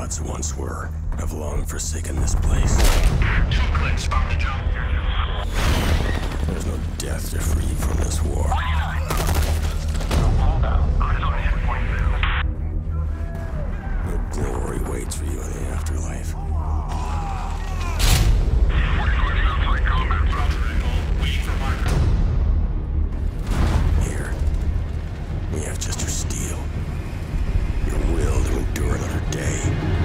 gods once were have long forsaken this place. 2 clicks from the jump. There's no death to free you from this war. Hold out. Eyes on hit point now. No glory waits for you in the afterlife. Here, we have just your steel. Your will to endure another day.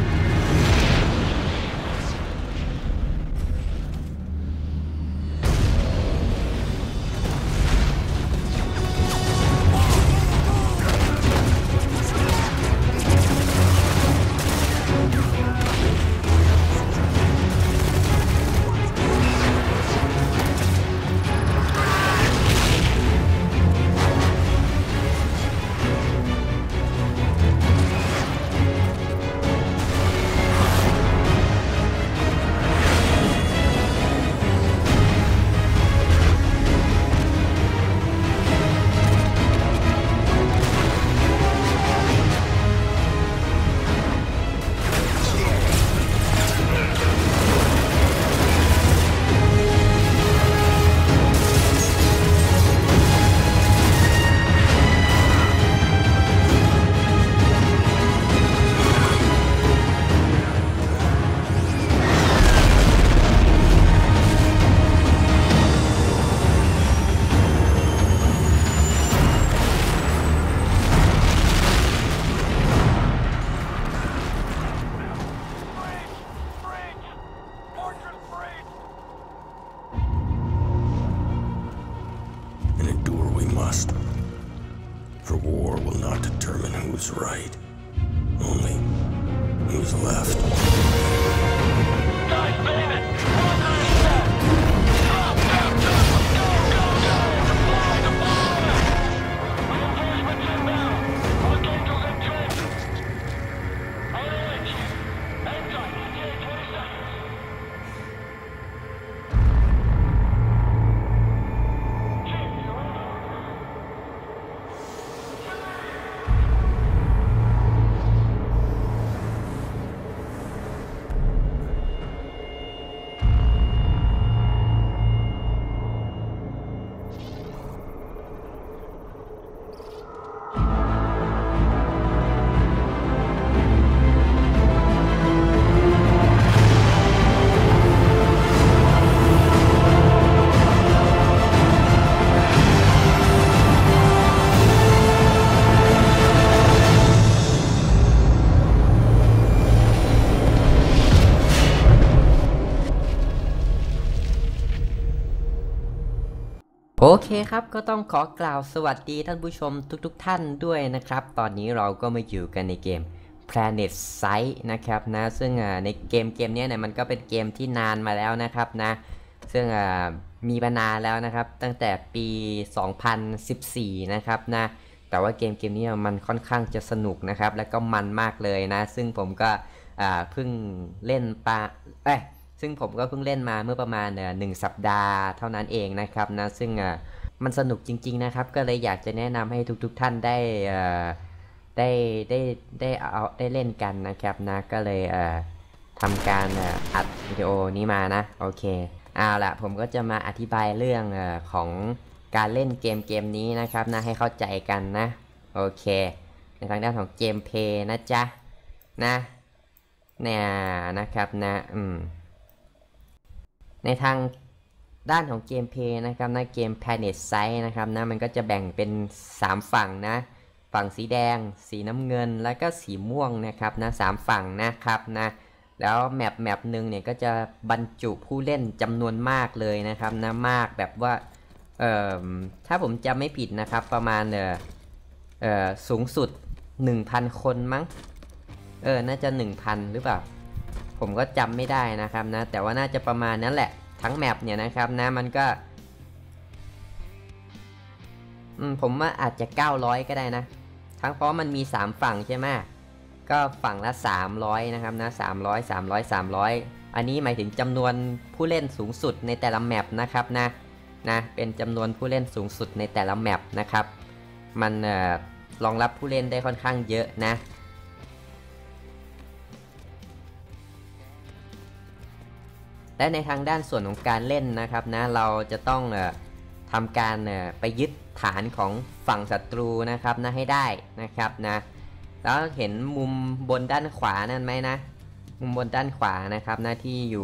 And endure we must. For war will not determine who's right, only who's left. Guys, believe it! Drop, drop, drop! Go, go, go! Deploy, deploy! Reinforcements inbound! Archangels in transit! ROH! Hang tight, ETA 20 seconds! โอเคครับก็ต้องขอกล่าวสวัสดีท่านผู้ชมทุกท่านด้วยนะครับตอนนี้เราก็มาอยู่กันในเกม Planet Side นะครับนะซึ่งในเกมนี้เนี่ยมันก็เป็นเกมที่นานมาแล้วนะครับนะซึ่งมีมานานแล้วนะครับตั้งแต่ปี 2014 นะครับนะแต่ว่าเกมนี้มันค่อนข้างจะสนุกนะครับแล้วก็มันมากเลยนะซึ่งผมก็เพิ่งเล่นซึ่งผมก็เพิ่งเล่นมาเมื่อประมาณ1 สัปดาห์เท่านั้นเองนะครับนะซึ่งมันสนุกจริงๆนะครับก็เลยอยากจะแนะนำให้ทุกท่านได้เล่นกันนะครับนะก็เลยทำการอัดวิดีโอนี้มานะโอเคเอาละผมก็จะมาอธิบายเรื่องของการเล่นเกมนี้นะครับนะให้เข้าใจกันนะโอเคในทางด้านของเกมเพลย์นะจ๊ะนะเนี่ยนะครับนะในทางด้านของเกมเพลย์นะครับนะเกม Planet Side นะครับนะมันก็จะแบ่งเป็น3ฝั่งนะฝั่งสีแดงสีน้ำเงินแล้วก็สีม่วงนะครับนะ3ฝั่งนะครับนะแล้วแมปหนึ่งเนี่ยก็จะบรรจุผู้เล่นจำนวนมากเลยนะครับนะมากแบบว่าถ้าผมจำไม่ผิดนะครับประมาณสูงสุด 1,000 คนมั้งน่าจะ 1,000 หรือเปล่าผมก็จำไม่ได้นะครับนะแต่ว่าน่าจะประมาณนั้นแหละทั้งแมปเนี่ยนะครับนะมันก็ผมว่าอาจจะ900ก็ได้นะทั้งเพราะมันมี3ฝั่งใช่ไหมก็ฝั่งละ300นะครับนะ300 อันนี้หมายถึงจำนวนผู้เล่นสูงสุดในแต่ละแมปนะครับนะเป็นจำนวนผู้เล่นสูงสุดในแต่ละแมปนะครับมันรองรับผู้เล่นได้ค่อนข้างเยอะนะและในทางด้านส่วนของการเล่นนะครับนะเราจะต้องทำการไปยึดฐานของฝั่งศัตรูนะครับนะให้ได้นะครับนะแล้วเห็นมุมบนด้านขวานั่นไหมนะมุมบนด้านขวานะครับนะที่อยู่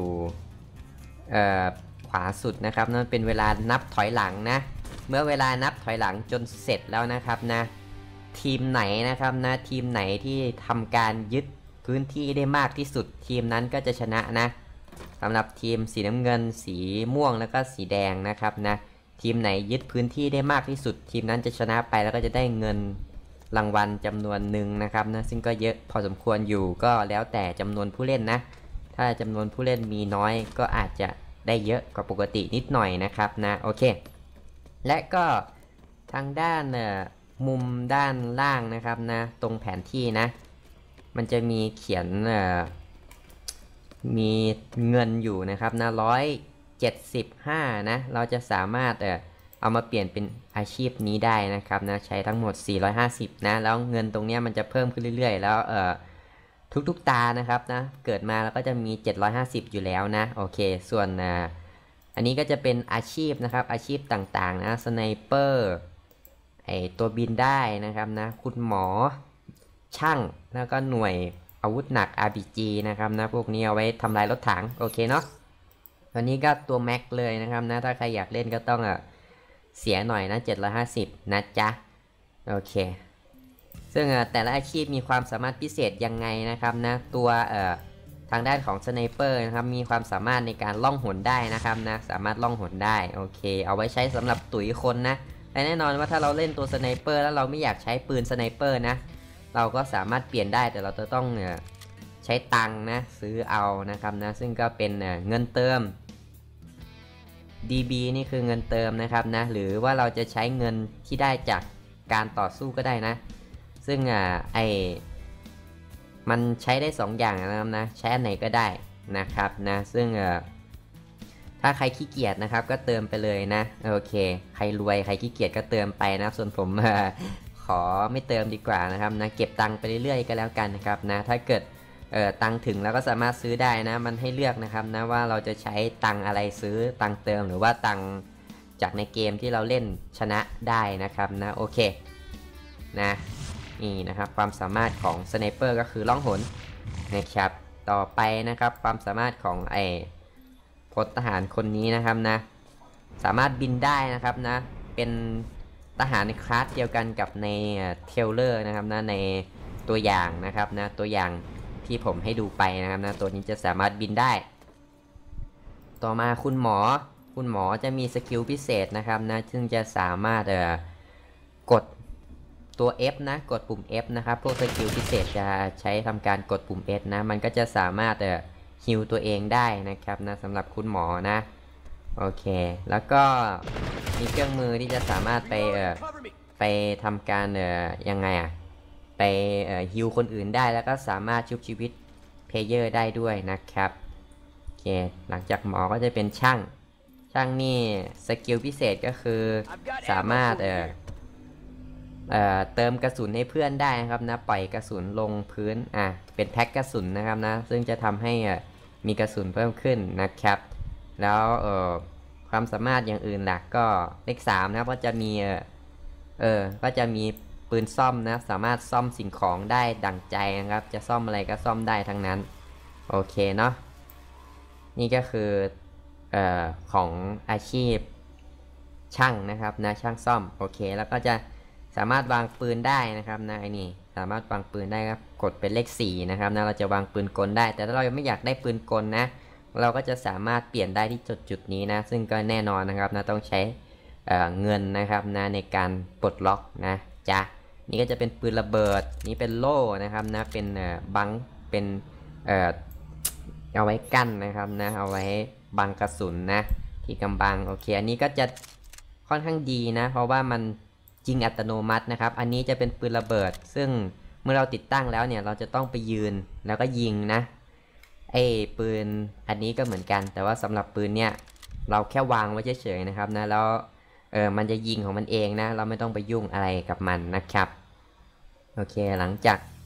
ขวาสุดนะครับนั่นเป็นเวลานับถอยหลังนะเมื่อเวลานับถอยหลังจนเสร็จแล้วนะครับนะทีมไหนนะครับนะทีมไหนที่ทำการยึดพื้นที่ได้มากที่สุดทีมนั้นก็จะชนะนะสำหรับทีมสีน้ำเงินสีม่วงแล้วก็สีแดงนะครับนะทีมไหนยึดพื้นที่ได้มากที่สุดทีมนั้นจะชนะไปแล้วก็จะได้เงินรางวัลจำนวนหนึ่งนะครับนะซึ่งก็เยอะพอสมควรอยู่ก็แล้วแต่จำนวนผู้เล่นนะถ้าจำนวนผู้เล่นมีน้อยก็อาจจะได้เยอะกว่าปกตินิดหน่อยนะครับนะโอเคและก็ทางด้านมุมด้านล่างนะครับนะตรงแผนที่นะมันจะมีเขียนมีเงินอยู่นะครับนะ175นะเราจะสามารถเอามาเปลี่ยนเป็นอาชีพนี้ได้นะครับนะใช้ทั้งหมด450นะแล้วเงินตรงนี้มันจะเพิ่มขึ้นเรื่อยๆแล้วทุกๆตานะครับนะเกิดมาแล้วก็จะมี750อยู่แล้วนะโอเคส่วนอันนี้ก็จะเป็นอาชีพนะครับอาชีพต่างๆนะสไนเปอร์ตัวบินได้นะครับนะคุณหมอช่างแล้วก็หน่วยอาวุธหนัก RPG นะครับนะพวกนี้เอาไว้ทำลายรถถังโอเคเนาะตัวนี้ก็ตัวแม็กเลยนะครับนะถ้าใครอยากเล่นก็ต้องเสียหน่อยนะ750นะจ๊ะโอเคซึ่งแต่ละอาชีพมีความสามารถพิเศษยังไงนะครับนะตัวทางด้านของสไนเปอร์นะครับมีความสามารถในการล่องหนได้นะครับนะสามารถล่องหนได้โอเคเอาไว้ใช้สำหรับตุ๋ยคนนะและแน่นอนว่าถ้าเราเล่นตัวสไนเปอร์แล้วเราไม่อยากใช้ปืนสไนเปอร์นะเราก็สามารถเปลี่ยนได้แต่เราจะต้องใช้ตังค์นะซื้อเอานะครับนะซึ่งก็เป็นเงินเติม DB นี่คือเงินเติมนะครับนะหรือว่าเราจะใช้เงินที่ได้จากการต่อสู้ก็ได้นะซึ่งมันใช้ได้2อย่างนะครับนะใช้อันไหนก็ได้นะครับนะซึ่งถ้าใครขี้เกียจนะครับก็เติมไปเลยนะโอเคใครรวยใครขี้เกียจก็เติมไปนะส่วนผมขอไม่เติมดีกว่านะครับนะเก็บตังค์ไปเรื่อยๆก็แล้วกันนะครับนะถ้าเกิดตังค์ถึงแล้วก็สามารถซื้อได้นะมันให้เลือกนะครับนะว่าเราจะใช้ตังค์อะไรซื้อตังค์เติมหรือว่าตังค์จากในเกมที่เราเล่นชนะได้นะครับนะโอเคนะนี่นะครับความสามารถของสไนเปอร์ก็คือล่องหนนะครับต่อไปนะครับความสามารถของพลทหารคนนี้นะครับนะสามารถบินได้นะครับนะเป็นทหารในคลาสเดียวกันกับในเทเลอร์นะครับนะในตัวอย่างนะครับนะตัวอย่างที่ผมให้ดูไปนะครับนะตัวนี้จะสามารถบินได้ต่อมาคุณหมอจะมีสกิลพิเศษนะครับนะซึ่งจะสามารถกดตัว F นะกดปุ่ม F นะครับพวกสกิลพิเศษจะใช้ทำการกดปุ่ม S นะมันก็จะสามารถฮีลตัวเองได้นะครับนะสำหรับคุณหมอนะโอเคแล้วก็มีเครื่องมือที่จะสามารถไปทำการยังไงไปฮีลคนอื่นได้แล้วก็สามารถชุบชีวิตเพลเยอร์ได้ด้วยนะครับโอเคหลังจากหมอก็จะเป็นช่างนี่สกิลพิเศษก็คือสามารถเติมกระสุนให้เพื่อนได้นะครับนะปล่อยกระสุนลงพื้นเป็นแพ็คกระสุนนะครับนะซึ่งจะทำให้มีกระสุนเพิ่มขึ้นนะครับแล้วความสามารถอย่างอื่นหลักก็เลข3นะครับก็จะมีก็จะมีปืนซ่อมนะสามารถซ่อมสิ่งของได้ดั่งใจนะครับจะซ่อมอะไรก็ซ่อมได้ทั้งนั้นโอเคเนาะนี่ก็คือของอาชีพช่างนะครับนะช่างซ่อมโอเคแล้วก็จะสามารถวางปืนได้นะครับนะนี่สามารถวางปืนได้ครับกดเป็นเลข4นะครับนะเราจะวางปืนกลได้แต่ถ้าเราไม่อยากได้ปืนกลนะเราก็จะสามารถเปลี่ยนได้ที่จุดนี้นะซึ่งก็แน่นอนนะครับนะต้องใช้เงินนะครับนะในการปลดล็อกนะจ๊ะนี่ก็จะเป็นปืนระเบิดนี่เป็นโล่นะครับนะเป็นบังเป็นเอาไว้กั้นนะครับนะเอาไว้บังกระสุนนะที่กำบังโอเคอันนี้ก็จะค่อนข้างดีนะเพราะว่ามันยิงอัตโนมัตินะครับอันนี้จะเป็นปืนระเบิดซึ่งเมื่อเราติดตั้งแล้วเนี่ยเราจะต้องไปยืนแล้วก็ยิงนะปืนอันนี้ก็เหมือนกันแต่ว่าสำหรับปืนเนี่ยเราแค่วางไว้เฉยๆนะครับนะแล้วมันจะยิงของมันเองนะเราไม่ต้องไปยุ่งอะไรกับมันนะครับโอเคหลังจาก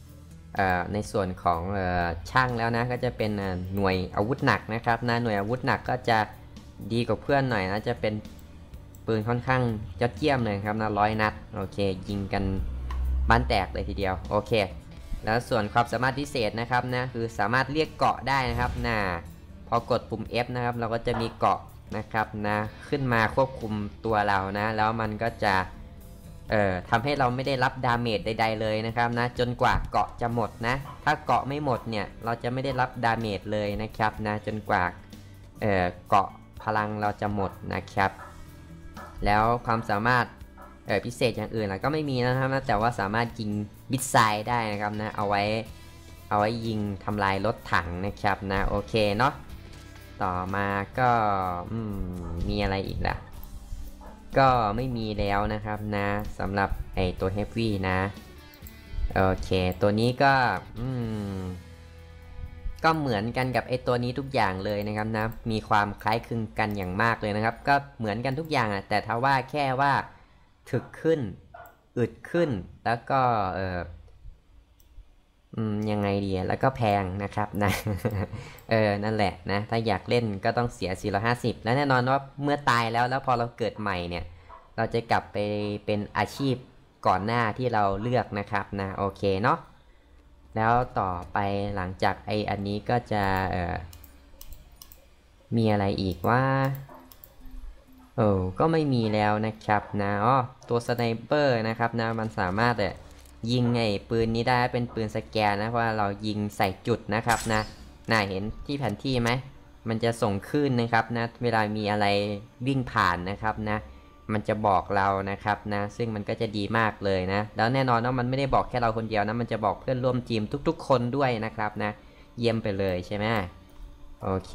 ในส่วนของช่างแล้วนะก็จะเป็นหน่วยอาวุธหนักนะครับนะหน่วยอาวุธหนักก็จะดีกว่าเพื่อนหน่อยนะจะเป็นปืนค่อนข้างยอดเยี่ยมเลยครับนะ100 นัดโอเคยิงกันบ้านแตกเลยทีเดียวโอเคแล้วส่วนความสามารถพิเศษนะครับนะคือสามารถเรียกเกาะได้นะครับพอกดปุ่ม F นะครับเราก็จะมีเกาะนะครับนะขึ้นมาควบคุมตัวเรานะแล้วมันก็จะทำให้เราไม่ได้รับดาเมจใดๆเลยนะครับนะจนกว่าเกาะจะหมดนะถ้าเกาะไม่หมดเนี่ยเราจะไม่ได้รับดาเมจเลยนะครับนะจนกว่าเกาะพลังเราจะหมดนะครับแล้วความสามารถพิเศษอย่างอื่นเราก็ไม่มีนะครับนะแต่ว่าสามารถยิงมิสไซล์ได้นะครับนะเอาไว้ยิงทำลายรถถังนะครับนะโอเคเนาะต่อมาก็มีอะไรอีกล่ะก็ไม่มีแล้วนะครับนะสำหรับไอตัว Heavy นะโอเคตัวนี้ก็เหมือนกันกับไอตัวนี้ทุกอย่างเลยนะครับนะมีความคล้ายคลึงกันอย่างมากเลยนะครับก็เหมือนกันทุกอย่างแต่ถ้าว่าแค่ว่าถึกขึ้นอึดขึ้นแล้วก็ยังไงดีแล้วก็แพงนะครับนะนั่นแหละนะถ้าอยากเล่นก็ต้องเสีย450แล้วแน่นอนว่าเมื่อตายแล้วพอเราเกิดใหม่เนี่ยเราจะกลับไปเป็นอาชีพก่อนหน้าที่เราเลือกนะครับนะโอเคเนาะแล้วต่อไปหลังจากอันนี้ก็จะมีอะไรอีกว่าก็ไม่มีแล้วนะครับนะตัวสไนเปอร์นะครับนะมันสามารถยิงปืนนี้ได้เป็นปืนสแกนนะเพราะว่าเรายิงใส่จุดนะครับนะเห็นที่แผนที่ไหมมันจะส่งคลื่นนะครับนะเวลามีอะไรวิ่งผ่านนะครับนะมันจะบอกเรานะครับนะซึ่งมันก็จะดีมากเลยนะแล้วแน่นอนว่ามันไม่ได้บอกแค่เราคนเดียวนะมันจะบอกเพื่อนร่วมทีมทุกๆคนด้วยนะครับนะเยี่ยมไปเลยใช่ไหมโอเค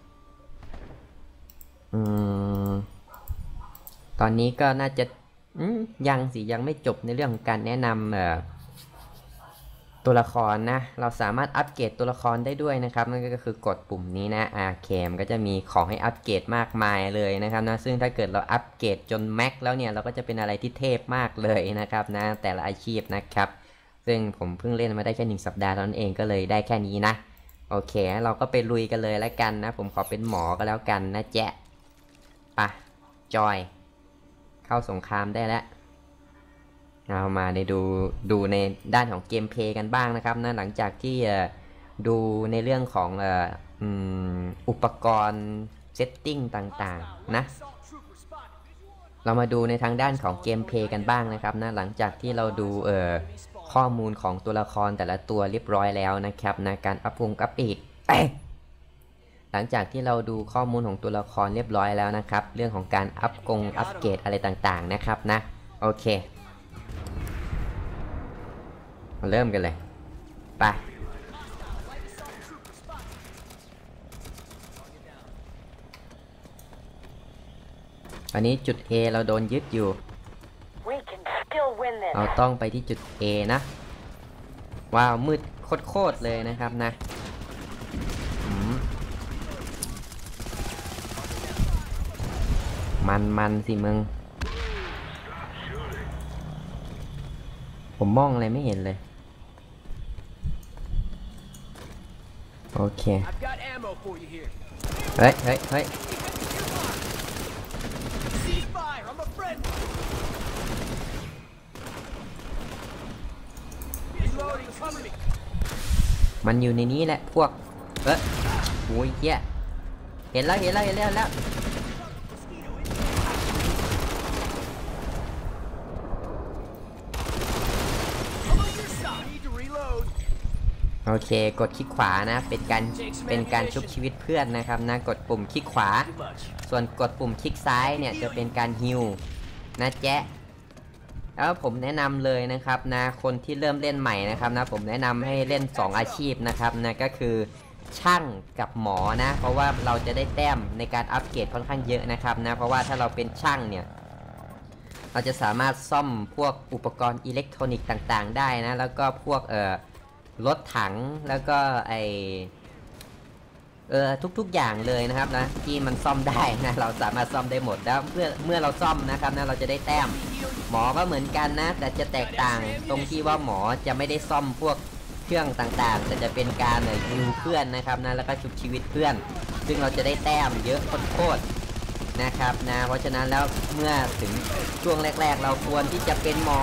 ตอนนี้ก็น่าจะยังไม่จบในเรื่องของการแนะนำตัวละครนะเราสามารถอัปเกรดตัวละครได้ด้วยนะครับนั่นก็คือกดปุ่มนี้นะเคมก็จะมีของให้อัปเกรดมากมายเลยนะครับนะซึ่งถ้าเกิดเราอัปเกรดจนแม็กแล้วเนี่ยเราก็จะเป็นอะไรที่เทพมากเลยนะครับนะแต่ละอาชีพนะครับซึ่งผมเพิ่งเล่นมาได้แค่1 สัปดาห์เท่านั้นเองก็เลยได้แค่นี้นะโอเคเราก็ไปลุยกันเลยแล้วกันนะผมขอเป็นหมอก็แล้วกันนะแจ๊ะไปจอยเข้าสงครามได้แล้วเรามาดูในด้านของเกมเพลย์กันบ้างนะครับนะหลังจากที่ดูในเรื่องของอุปกรณ์เซตติ้งต่างๆนะเรามาดูในทางด้านของเกมเพลย์กันบ้างนะครับนะหลังจากที่เราดูข้อมูลของตัวละครแต่ละตัวเรียบร้อยแล้วนะครับนะการอัปอีกหลังจากที่เราดูข้อมูลของตัวละครเรียบร้อยแล้วนะครับเรื่องของการอัปเกรดอะไรต่างๆนะครับนะโอเคมาเริ่มกันเลยไปอันนี้จุด A เราโดนยึดอยู่เราต้องไปที่จุด A นะว้าวมืดโคตรเลยนะครับนะมันสิมึงผมมองอะไรไม่เห็นเลยโอเคเฮ้ยมันอยู่ในนี้แหละพวกโอ้ยเหี้ยเห็นแล้วโอเคกดคลิกขวานะเป็นการชุบชีวิตเพื่อนนะครับนะกดปุ่มคลิกขวาส่วนกดปุ่มคลิกซ้ายเนี่ยจะเป็นการฮิวนะแจ๊ะแล้วผมแนะนำเลยนะครับนะคนที่เริ่มเล่นใหม่นะครับนะผมแนะนำให้เล่น2อาชีพนะครับนะก็คือช่างกับหมอนะเพราะว่าเราจะได้แต้มในการอัปเกรดค่อนข้างเยอะนะครับนะเพราะว่าถ้าเราเป็นช่างเนี่ยเราจะสามารถซ่อมพวกอุปกรณ์อิเล็กทรอนิกส์ต่างๆได้นะแล้วก็พวกรถถังแล้วก็ทุกอย่างเลยนะครับนะที่มันซ่อมได้นะเราสามารถซ่อมได้หมดแล้วเมื่อเราซ่อมนะครับนะเราจะได้แต้มหมอก็เหมือนกันนะแต่จะแตกต่างตรงที่ว่าหมอจะไม่ได้ซ่อมพวกเครื่องต่างๆแต่จะเป็นการฮิวเพื่อนนะครับนะแล้วก็ชุบชีวิตเพื่อนซึ่งเราจะได้แต้มเยอะโคตรนะครับนะเพราะฉะนั้นแล้วเมื่อถึงช่วงแรกๆเราควรที่จะเป็นหมอ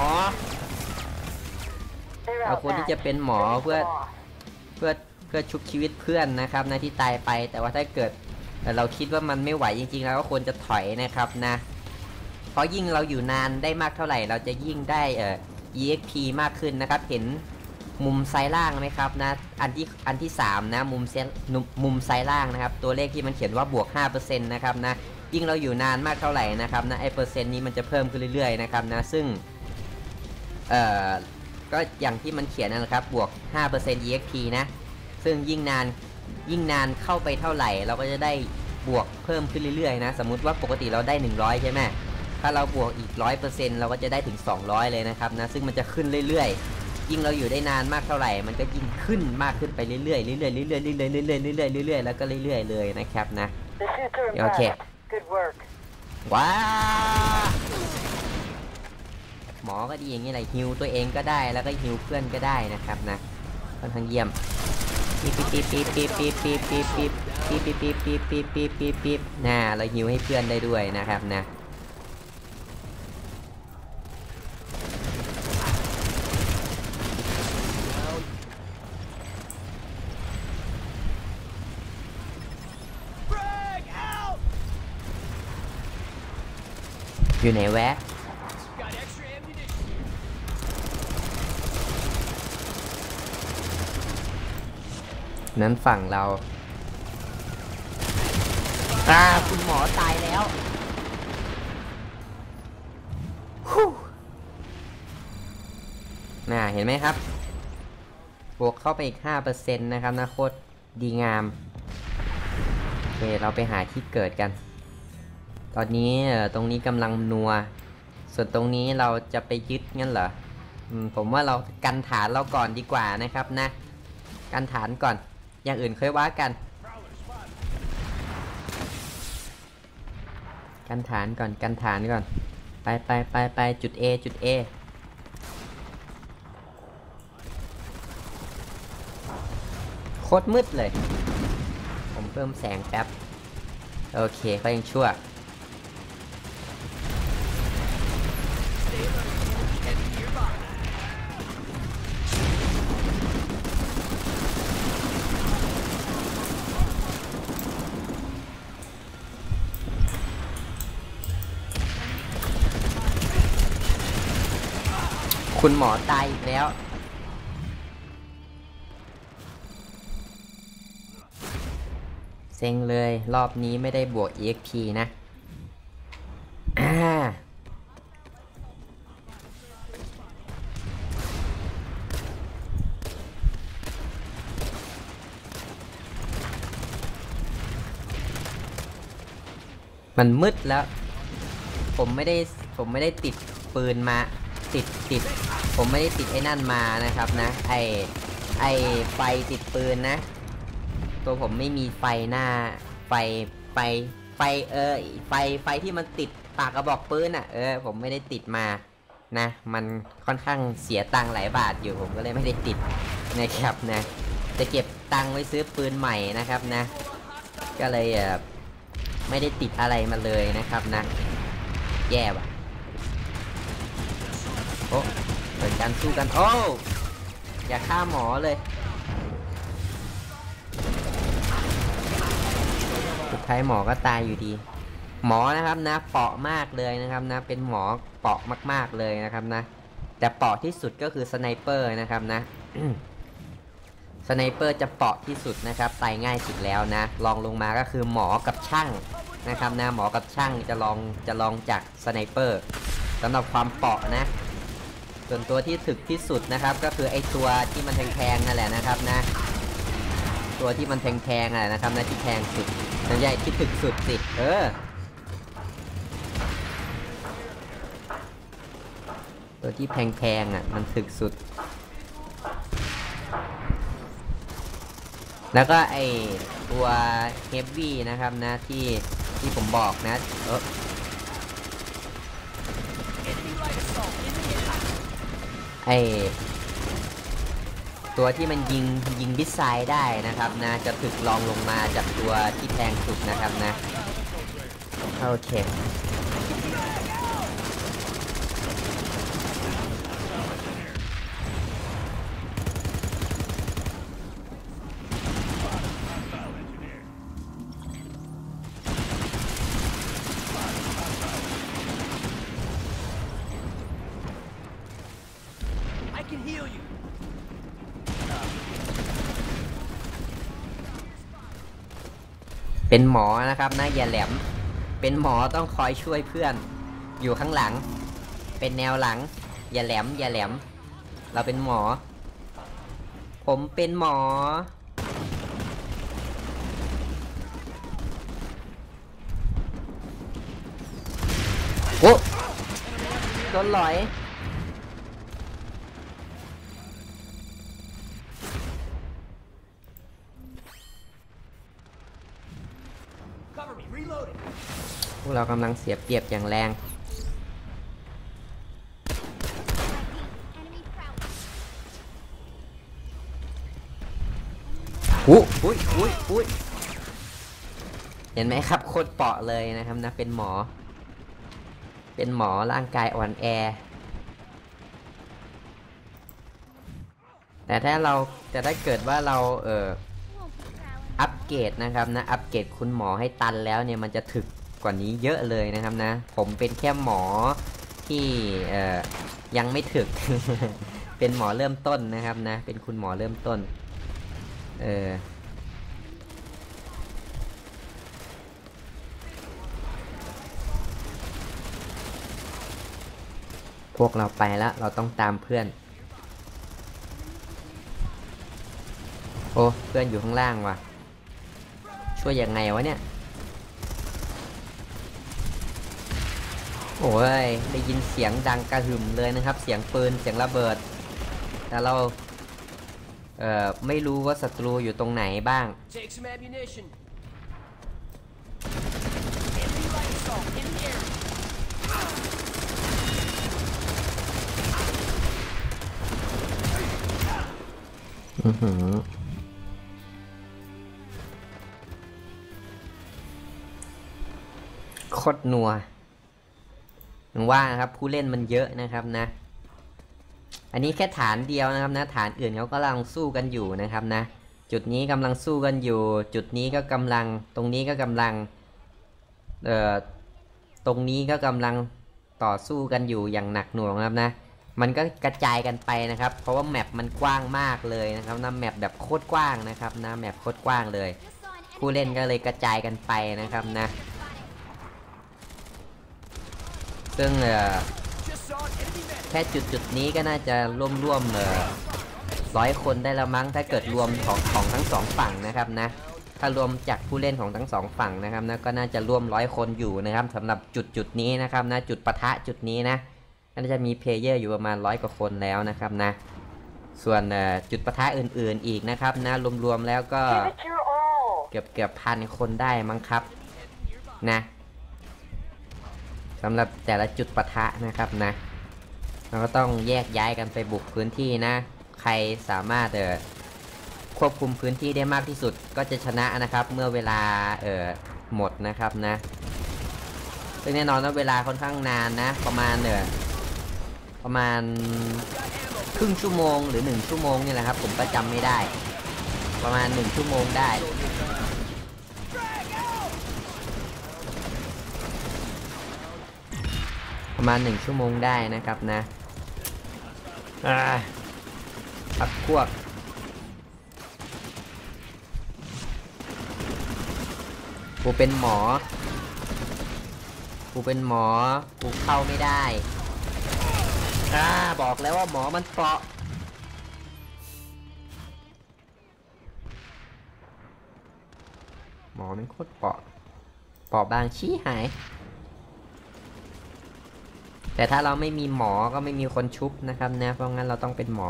เพื่อชุบชีวิตเพื่อนนะครับนะที่ตายไปแต่ว่าถ้าเกิดเราคิดว่ามันไม่ไหวจริงๆแล้วก็ควรจะถอยนะครับนะเพราะยิ่งเราอยู่นานได้มากเท่าไหร่เราจะยิ่งได้EXP มากขึ้นนะครับเห็นมุมซ้ายล่างไหมครับนะอันที่3นะมุมซ้ายล่างนะครับตัวเลขที่มันเขียนว่าบวก 5% นะครับนะยิ่งเราอยู่นานมากเท่าไหร่นะครับนะไอ้เปอร์เซ็นต์นี้มันจะเพิ่มขึ้นเรื่อยๆนะครับนะซึ่งก็อย่างที่มันเขียนนะครับบวก 5% EXP นะซึ่งยิ่งนานเข้าไปเท่าไหร่เราก็จะได้บวกเพิ่มขึ้นเรื่อยๆนะสมมุติว่าปกติเราได้100ใช่ไหมถ้าเราบวกอีก 100% เราก็จะได้ถึง200เลยนะครับนะซึ่งมันจะขึ้นเรื่อยๆยิ่งเราอยู่ได้นานมากเท่าไหร่มันก็ยิ่งขึ้นมากขึ้นไปเรื่อยๆเรื่อยๆเรื่อยๆเรื่อยๆเรื่อยๆแล้วก็เรื่อยๆเลยนะครับนะโอเคว้าหมอก็ดีอย่างนี้แหละฮิวตัวเองก็ได้แล้วก็ฮิวเพื่อนก็ได้นะครับนะค่อนข้างเยี่ยมปี๊บปี๊บปี๊บปี๊บปี๊บปี๊บปี๊บปี๊บปี๊บปี๊บปี๊บปี๊บปี๊บปี๊บปี๊บนะเราฮิวให้เพื่อนได้ด้วยนะครับนะอยู่ไหนแวะนั้นฝั่งเราคุณหมอตายแล้วเห็นไหมครับบวกเข้าไปอีก 5% นะครับนะโคตรดีงามโอเคเราไปหาที่เกิดกันตอนนี้ตรงนี้กำลังนัวส่วนตรงนี้เราจะไปยึดงั้นเหรอผมว่าเรากันฐานเราก่อนดีกว่านะครับนะกันฐานก่อนอย่างอื่นค่อยว่ากันกันฐานก่อนไปจุด A โคตรมืดเลยผมเพิ่มแสงแป๊บโอเคก็ยังชั่วคุณหมอตายอีกแล้วเซ็งเลยรอบนี้ไม่ได้บวก EXP นะมันมืดแล้วผมไม่ได้ติดปืนมาติดผมไม่ได้ติดไอ้นั่นมานะครับนะไอไฟติดปืนนะตัวผมไม่มีไฟหน้าไฟที่มันติดปากกระบอกปืนอ่ะผมไม่ได้ติดมานะมันค่อนข้างเสียตังค์หลายบาทอยู่ผมก็เลยไม่ได้ติดนะครับนะจะเก็บตังค์ไว้ซื้อปืนใหม่นะครับนะก็เลยไม่ได้ติดอะไรมาเลยนะครับนะแย่ว่ะโอ้เกิดการสู้กันโอ้อย่าฆ่าหมอเลยสุดท้ายหมอก็ตายอยู่ดีหมอนะครับนะเปราะมากเลยนะครับนะเป็นหมอเปราะมากๆเลยนะครับนะแต่เปราะที่สุดก็คือสไนเปอร์นะครับนะ สไนเปอร์จะเปราะที่สุดนะครับตายง่ายสุดแล้วนะลองลงมาก็คือหมอกับช่างนะครับนะหมอกับช่างจะลองจากสไนเปอร์สำหรับความเปราะนะส่วนตัวที่ถึกที่สุดนะครับก็คือไอตัวที่มันแพงๆนั่นแหละนะครับนะตัวที่มันแพงๆนะครับนะที่แพงสุดนั่นใหญ่ที่ถึกสุดสิตัวที่แพงๆมันถึกสุดแล้วก็ไอตัวเฮฟวี่นะครับนะที่ผมบอกนะไอตัวที่มันยิงมิสไซล์ได้นะครับนะจะถึกลองลงมาจากตัวที่แพงสุดนะครับนะโอเคเป็นหมอนะครับนะอย่าแหลมเป็นหมอต้องคอยช่วยเพื่อนอยู่ข้างหลังเป็นแนวหลังอย่าแหลมอย่าแหลมเราเป็นหมอผมเป็นหมอโอ้โดนหลอยพวกเรากำลังเสียเปรียบอย่างแรงอุ้ยเห็นไหมครับโคตรเปาะเลยนะครับนะเป็นหมอร่างกายอ่อนแอแต่ถ้าเกิดว่าเราอัปเกรดนะครับนะอัปเกรดคุณหมอให้ตันแล้วเนี่ยมันจะถึกกว่านี้เยอะเลยนะครับนะผมเป็นแค่หมอที่ยังไม่ถึก เป็นหมอเริ่มต้นนะครับนะเป็นคุณหมอเริ่มต้นพวกเราไปแล้วเราต้องตามเพื่อนโอ้เพื่อนอยู่ข้างล่างว่ะช่วยยังไงวะเนี่ยโอ้ยได้ยินเสียงดังกระหึ่มเลยนะครับเสียงปืนเสียงระเบิดแต่เราไม่รู้ว่าศัตรูอยู่ตรงไหนบ้างโคตรนัวอย่างว่านะครับผู้เล่นมันเยอะนะครับนะอันนี้แค่ฐานเดียวนะครับนะฐานอื่นเขากำลังสู้กันอยู่นะครับนะจุดนี้กำลังสู้กันอยู่จุดนี้ก็กำลังตรงนี้ก็กำลังตรงนี้ก็กำลังต่อสู้กันอยู่อย่างหนักหน่วงนะครับนะมันก็กระจายกันไปนะครับเพราะว่าแมปมันกว้างมากเลยนะครับนะแมปแบบโคตรกว้างนะครับนะแมปโคตรกว้างเลยผู้เล่นก็เลยกระจายกันไปนะครับนะซึ่งแค่จุดนี้ก็น่าจะร่วม100 คนได้ละมั้งถ้าเกิดรวมของทั้งสองฝั่งนะครับนะถ้ารวมจากผู้เล่นของทั้งสองฝั่งนะครับนะก็น่าจะร่วม100 คนอยู่นะครับสำหรับจุดนี้นะครับนะจุดปะทะจุดนี้นะน่าจะมีเพลเยอร์อยู่ประมาณ100 กว่าคนแล้วนะครับนะส่วนจุดปะทะอื่นๆอีกนะครับนะรวมๆแล้วก็เกือบ1,000 คนได้มั้งครับนะสำหรับแต่ละจุดปะทะนะครับนะเราก็ต้องแยกย้ายกันไปบุกพื้นที่นะใครสามารถควบคุมพื้นที่ได้มากที่สุดก็จะชนะนะครับเมื่อเวลาหมดนะครับนะซึ่งแน่นอนว่าเวลาค่อนข้างนานนะประมาณครึ่งชั่วโมงหรือ1 ชั่วโมงนี่แหละครับผมก็จำไม่ได้ประมาณ1 ชั่วโมงได้ประมาณ1 ชั่วโมงได้นะครับนะพักพวกกูเป็นหมอกูเข้าไม่ได้บอกแล้วว่าหมอมันเปาะหมอมันโคตรเปาะบางชี้หายแต่ถ้าเราไม่มีหมอก็ไม่มีคนชุบนะครับนะเพราะงั้นเราต้องเป็นหมอ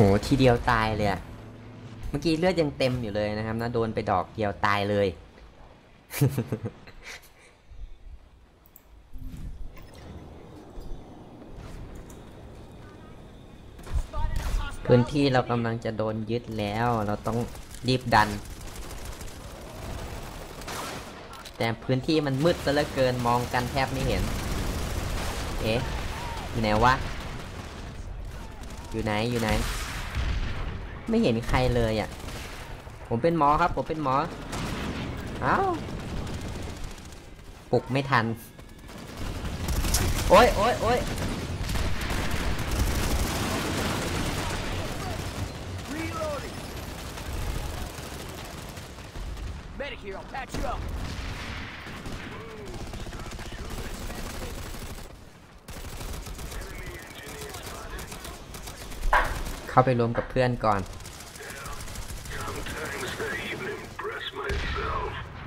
ทีเดียวตายเลยอะเมื่อกี้เลือดยังเต็มอยู่เลยนะครับนะโดนไปดอกเดียวตายเลย พื้นที่เรากำลังจะโดนยึดแล้วเราต้องรีบดันแต่พื้นที่มันมืดซะเหลือเกินมองกันแทบไม่เห็นเอ๊ะอยู่ไหนวะอยู่ไหนไม่เห็นใครเลยอ่ะผมเป็นหมอครับผมเป็นหมออ้าวปลุกไม่ทันโอ้ย Medic here, I'll patch you up. เข้าไปรวมกับเพื่อนก่อน Sometimes I even impress myself.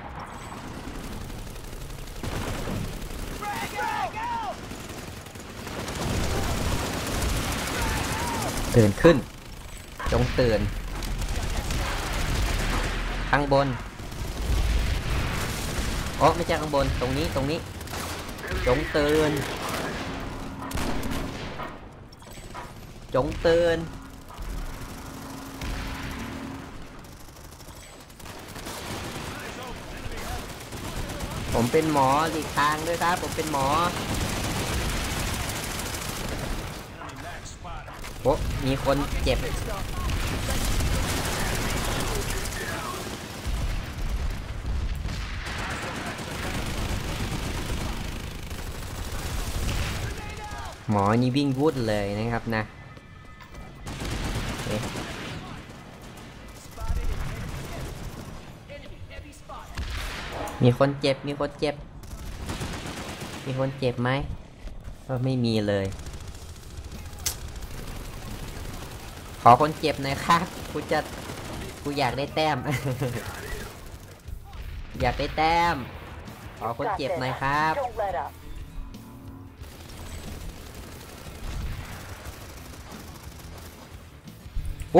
ตื่นขึ้นจงตื่นข้างบนโอ้ไม่ใช่ข้างบนตรงนี้จงตื่นผมเป็นหมอหลีกทางด้วยครับผมเป็นหมอโอ้มีคนเจ็บหมอนี่วิ่งวุ่นเลยนะครับนะมีคนเจ็บไหมไม่มีเลยขอคนเจ็บหน่อยครับกูอยากได้แต้ม อยากได้แต้มขอคนเจ็บหน่อยครับโอ้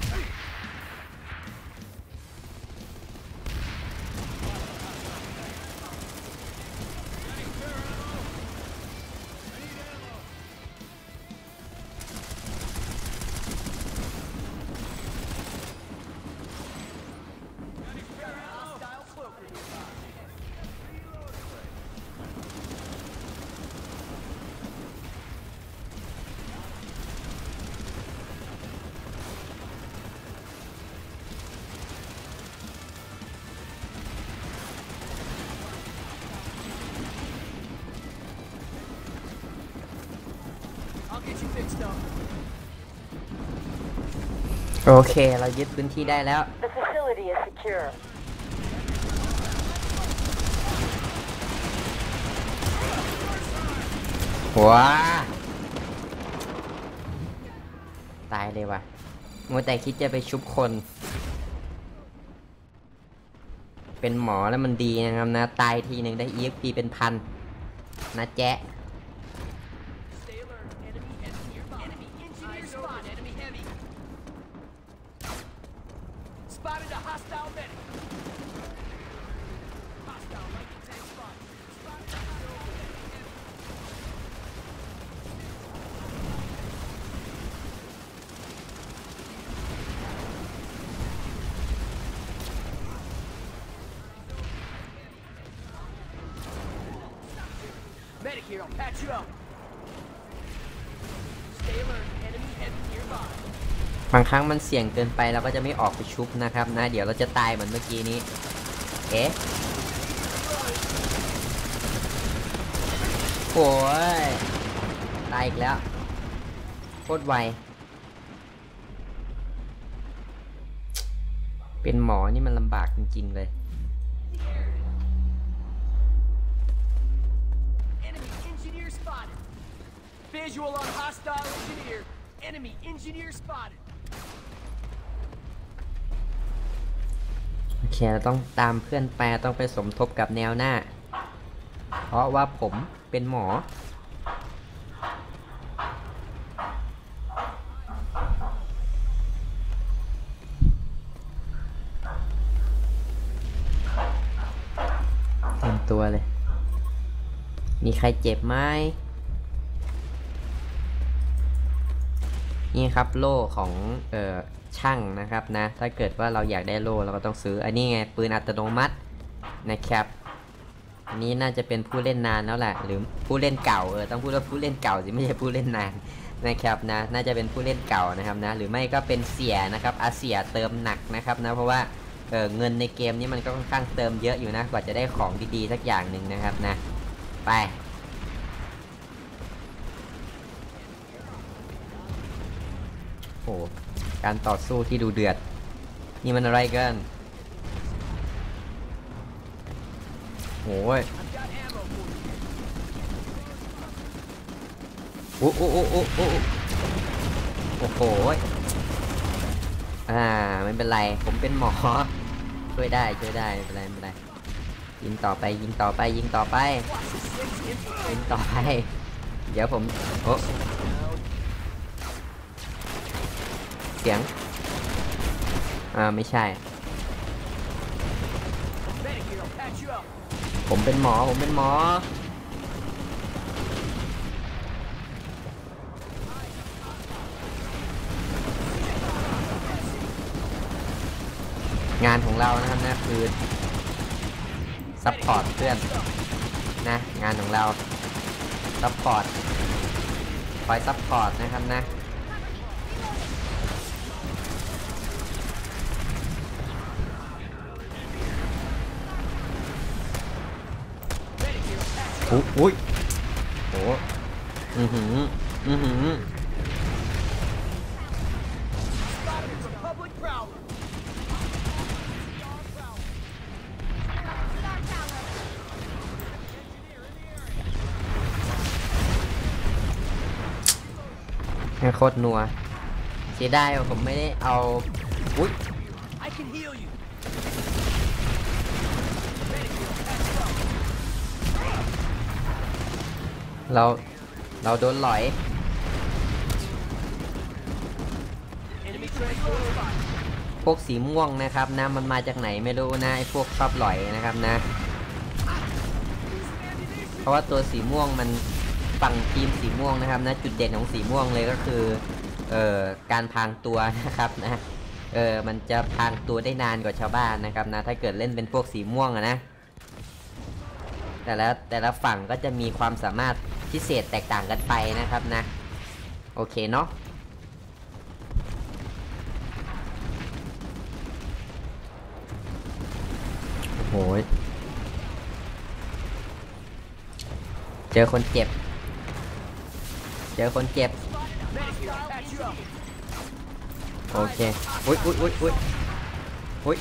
โอเคเรายึดพื้นที่ได้แล้ว The facility is secure. ว้าตายเลยว่ะมัวแต่คิดจะไปชุบคนเป็นหมอแล้วมันดีนะครับนะตายทีหนึ่งได้ EXP เป็นพันนะแจ๊ะ Spotted a hostile medic. Hostile lightning tank spotted. Medic here, I'll patch you up. Stay alert, enemy heavy nearby. บางครั้งมันเสี่ยงเกินไปเราก็จะไม่ออกไปชุบนะครับนะเดี๋ยวเราจะตายเหมือนเมื่อกี้นี้เอ๊ะโอ้ยตายอีกแล้วโคตรไวเป็นหมอนี่มันลำบากจริงๆเลย Enemy engineer spotted. Visual on hostile engineer. Enemy engineer spotted. โอเคเราต้องตามเพื่อนไปต้องไปสมทบกับแนวหน้าเพราะว่าผมเป็นหมอตัวเลยมีใครเจ็บไหมนี่ครับโล่ของช่างนะครับนะถ้าเกิดว่าเราอยากได้โล่เราก็ต้องซื้ออันนี้ไงปืนอัตโนมัตินะครับอันนี้น่าจะเป็นผู้เล่นนานแล้วแหละหรือผู้เล่นเก่าต้องพูดว่าผู้เล่นเก่าสิไม่ใช่ผู้เล่นนานนะครับนะน่าจะเป็นผู้เล่นเก่านะครับนะหรือไม่ก็เป็นเสียนะครับเสียเติมหนักนะครับนะเพราะว่าเงินในเกมนี้มันก็ค่อนข้างเติมเยอะอยู่นะกว่าจะได้ของดีๆสักอย่างหนึ่งนะครับนะไปโอ้การต่อสู้ที่ดูเดือดนี่มันอะไรกันโอ้ยโอ้โอ้โอ้โอ้โอ้โอ้โหไม่เป็นไรผมเป็นหมอช่วยได้ไม่เป็นไรยิงต่อไปยิงต่อไปเดี๋ยวผมโอ้เสียงไม่ใช่ผมเป็นหมองานของเรานะครับนะคือซัพพอร์ตเพื่อนนะงานของเราซัพพอร์ตคอยซัพพอร์ตนะครับนะอุ้ยโอ้โคตรนัวเสียดายว่าผมไม่ได้เอาอุ้ยเราโดนหลอยพวกสีม่วงนะครับนะมันมาจากไหนไม่รู้นะไอ้พวกชอบหลอยนะครับนะเพราะว่าตัวสีม่วงมันฝั่งทีมสีม่วงนะครับนะจุดเด่นของสีม่วงเลยก็คือการพรางตัวนะครับนะมันจะพรางตัวได้นานกว่าชาวบ้านนะครับนะถ้าเกิดเล่นเป็นพวกสีม่วงนะแต่ละฝั่งก็จะมีความสามารถพิเศษแตกต่างกันไปนะครับนะโอเคเนาะโอ้โหเจอคนเจ็บโอเคอุ้ย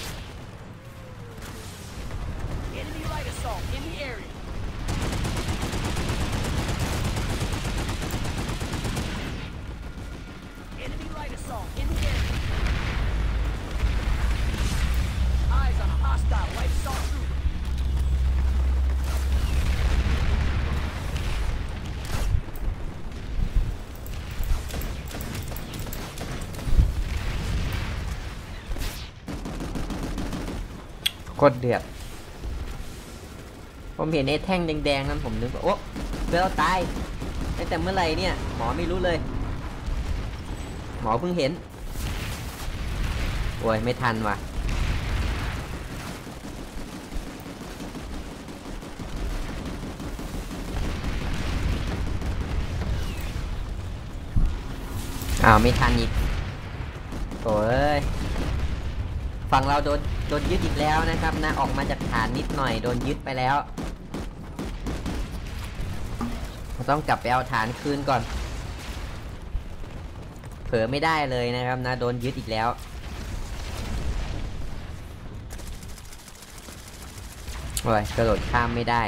โคตรเดือดผมเห็นไอ้แท่งแดงๆนั้นผมนึกว่าโอ๊ะเบลตายแต่เมื่อไหร่เนี่ยหมอไม่รู้เลยหมอเพิ่งเห็นโอ้ยไม่ทันว่ะไม่ทันอีกโอ้ยฝั่งเราโดนยึดอีกแล้วนะครับนะออกมาจากฐานนิดหน่อยโดนยึดไปแล้วเราต้องกลับไปเอาฐานคืนก่อนเผลอไม่ได้เลยนะครับนะโดนยึดอีกแล้วโอ้ยกระโดดข้ามไม่ได้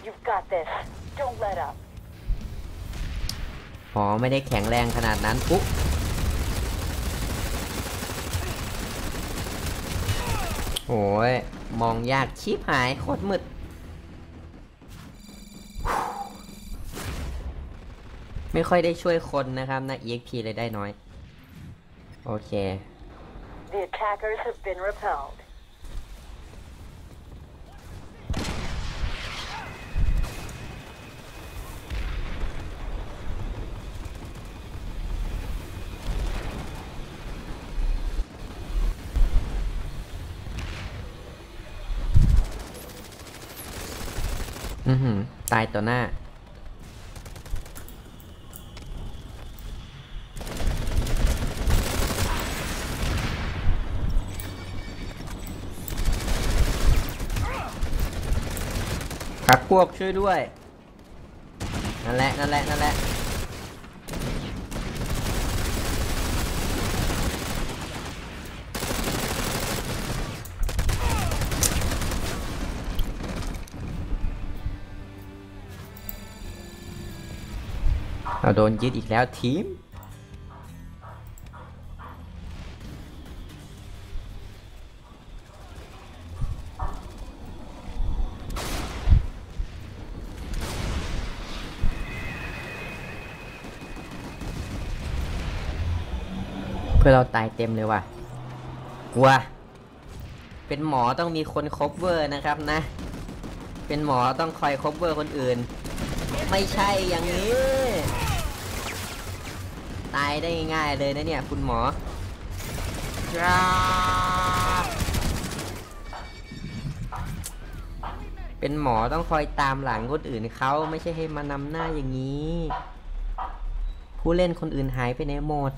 อ๋อไม่ได้แข็งแรงขนาดนั้นปุ๊บโอ้ยมองยากชิบหายโคตรมืดไม่ค่อยได้ช่วยคนนะครับนะ EXP เลยได้น้อยโอเค The attackers have been repelled ตายต่อหน้าพักพวกช่วยด้วยนั่นแหละเราโดนยึดอีกแล้วทีมเพื่อเราตายเต็มเลยว่ะกลัวเป็นหมอต้องมีคนคฟเวอร์นะครับนะเป็นหมอต้องคอยคฟเวอร์คนอื่นไม่ใช่อย่างนี้ตายได้ง่ายเลยนะเนี่ยคุณหมอเป็นหมอต้องคอยตามหลังคนอื่นเขาไม่ใช่ให้มานำหน้าอย่างนี้ผู้เล่นคนอื่นหายไปไหนหมด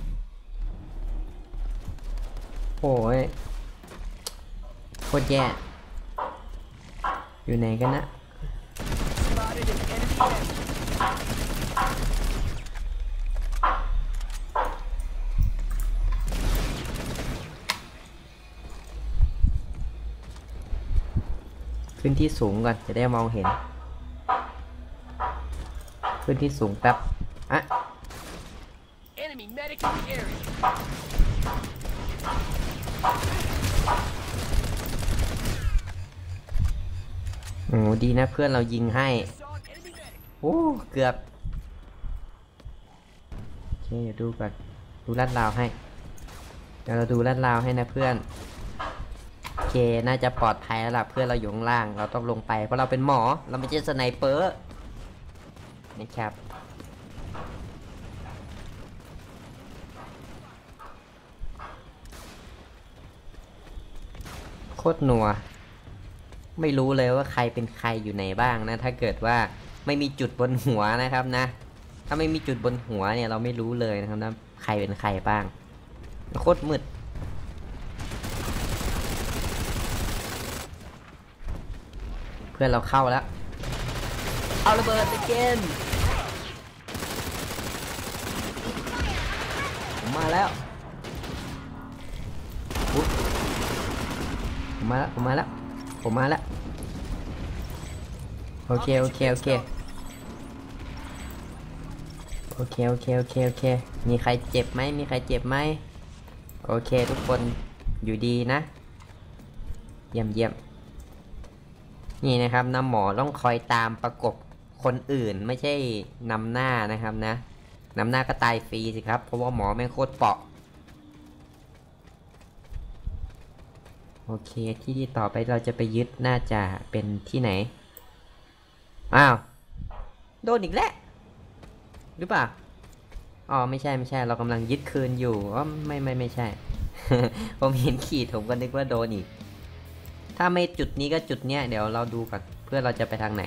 โอ้ยโคตรแย่อยู่ไหนกันนะขึ้นที่สูงก่อนจะได้มองเห็นขึ้นที่สูงแป๊บอ่ะโอ้ดีนะเพื่อนเรายิงให้โอ้เกือบโอเคเดี๋ยวดูก่อนดูลาดราวให้เดี๋ยวเราดูลาดราวให้นะเพื่อนโอเคน่าจะปลอดภัยแล้วล่ะเพื่อนเราอยู่ข้างล่างเราต้องลงไปเพราะเราเป็นหมอเราไม่ใช่สไนเปอร์นะครับโคตรนัวไม่รู้เลยว่าใครเป็นใครอยู่ไหนบ้างนะถ้าเกิดว่าไม่มีจุดบนหัวนะครับนะถ้าไม่มีจุดบนหัวเนี่ยเราไม่รู้เลยนะครับนะใครเป็นใครบ้างโคตรมืดเพื่อนเราเข้าแล้วเอาระเบิดไปเกนผมมาแล้วผมมาแล้วโอเคมีใครเจ็บไหมโอเคทุกคนอยู่ดีนะเยี่ยมนี่นะครับนำหมอต้องคอยตามประกบคนอื่นไม่ใช่นำหน้านะครับนะนำหน้าก็ตายฟรีสิครับเพราะว่าหมอแม่งโคตรเปาะโอเคที่ต่อไปเราจะไปยึดน่าจะเป็นที่ไหนอ้าวโดนอีกแล้วหรือเปล่าอ๋อไม่ใช่เรากำลังยึดคืนอยู่อ๋อไม่ใช่ ผมเห็นขีดผมก็นึกว่าโดนอีกถ้าไม่จุดนี้ก็จุดเนี้ยเดี๋ยวเราดูก่อนเพื่อนเราจะไปทางไหน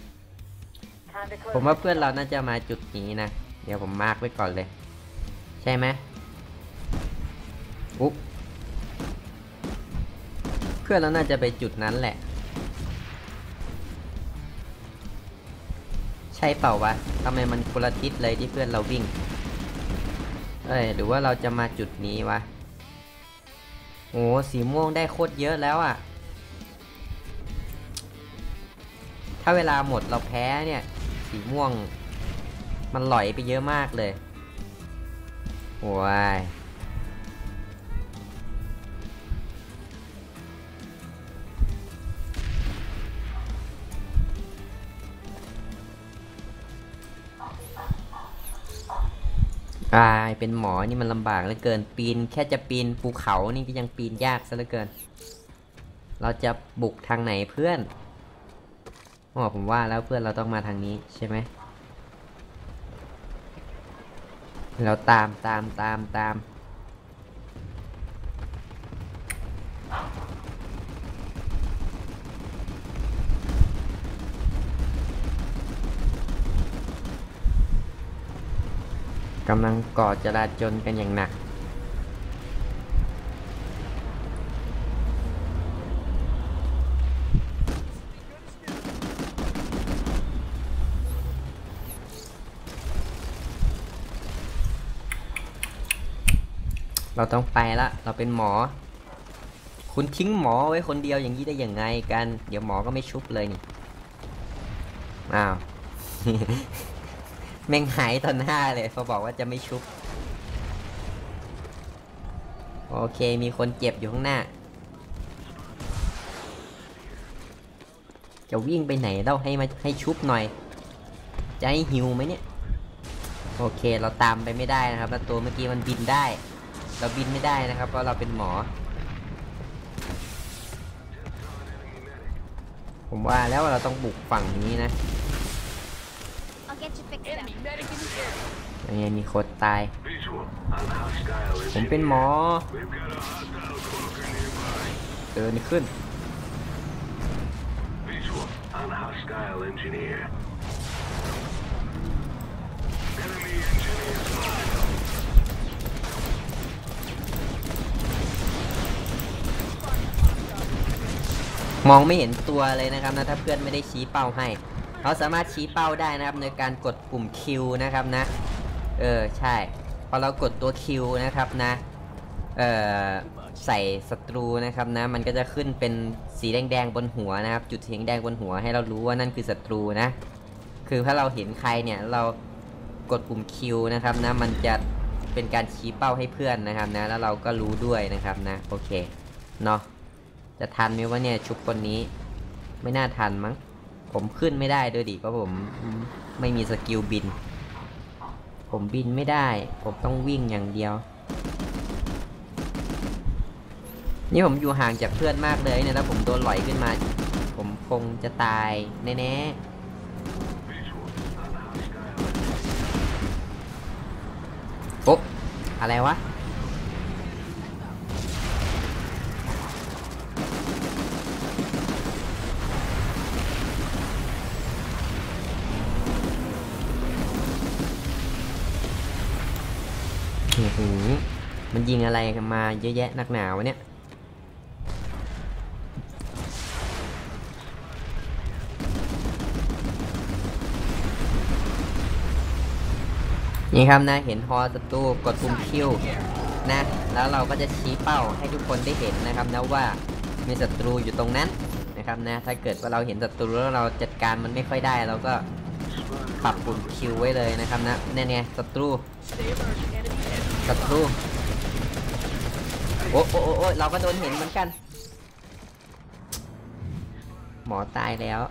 ผมว่าเพื่อนเราน่าจะมาจุดนี้นะเดี๋ยวผมมาร์กไว้ก่อนเลยใช่ไหมอุ๊บเพื่อนเราน่าจะไปจุดนั้นแหละใช่เปล่าวะทำไมมันคนละทิศเลยที่เพื่อนเราวิ่งหรือว่าเราจะมาจุดนี้วะโอ้สีม่วงได้โคตรเยอะแล้วอ่ะถ้าเวลาหมดเราแพ้เนี่ยสีม่วงมันหลอยไปเยอะมากเลยโอ้ยเป็นหมอนี่มันลำบากเหลือเกินปีนแค่จะปีนภูเขานี่ก็ยังปีนยากซะเหลือเกินเราจะบุกทางไหนเพื่อนอ๋อผมว่าแล้วเพื่อนเราต้องมาทางนี้ใช่ไหมเราตามกำลังก่อจราจลกันอย่างหนักเราต้องไปละเราเป็นหมอคุณทิ้งหมอไว้คนเดียวอย่างนี้ได้ยังไงกันเดี๋ยวหมอก็ไม่ชุบเลยนี่อ้าว แม่งหายตอนหน้าเลยพอบอกว่าจะไม่ชุบโอเคมีคนเจ็บอยู่ข้างหน้าจะวิ่งไปไหนเล่าให้ชุบหน่อยจะให้หิวไหมเนี่ยโอเคเราตามไปไม่ได้นะครับแล้วตัวเมื่อกี้มันบินได้เราบินไม่ได้นะครับเพราะเราเป็นหมอผมว่าแล้วเราต้องบุกฝั่งนี้นะยังไงมีคนตายผมเป็นหมอเดินขึ้นมองไม่เห็นตัวเลยนะครับนะถ้าเพื่อนไม่ได้ชี้เป้าให้เราสามารถชี้เป้าได้นะครับในการกดปุ่ม Q นะครับนะใช่พอเรากดตัว Q นะครับนะใส่ศัตรูนะครับนะมันก็จะขึ้นเป็นสีแดงๆบนหัวนะครับจุดสีแดงบนหัวให้เรารู้ว่านั่นคือศัตรูนะคือถ้าเราเห็นใครเนี่ยเรากดปุ่ม Q นะครับนะมันจะเป็นการชี้เป้าให้เพื่อนนะครับนะแล้วเราก็รู้ด้วยนะครับนะโอเคเนาะจะทันไหมว่าเนี่ยชุบคนนี้ไม่น่าทันมั้งผมขึ้นไม่ได้ด้วยดิเพราะผมไม่มีสกิลบินผมบินไม่ได้ผมต้องวิ่งอย่างเดียวนี่ผมอยู่ห่างจากเพื่อนมากเลยเนี่ยแล้วผมโดนหลอยขึ้นมาผมคงจะตายแน่ๆโอ๊ะอะไรวะมันยิงอะไรกันมาเยอะแยะนักหนาวะเนี่ยนี่ครับนะเห็นฮอศัตรูกดปุ่มคิวนะแล้วเราก็จะชี้เป้าให้ทุกคนได้เห็นนะครับนะว่ามีศัตรูอยู่ตรงนั้นนะครับนะถ้าเกิดว่าเราเห็นศัตรูแล้วเราจัดการมันไม่ค่อยได้เราก็ปรับปุ่มคิวไว้เลยนะครับนะเนี่ยศัตรูโอ้เราก็โดนเห็นเหมือนกันหมอตายแล้ว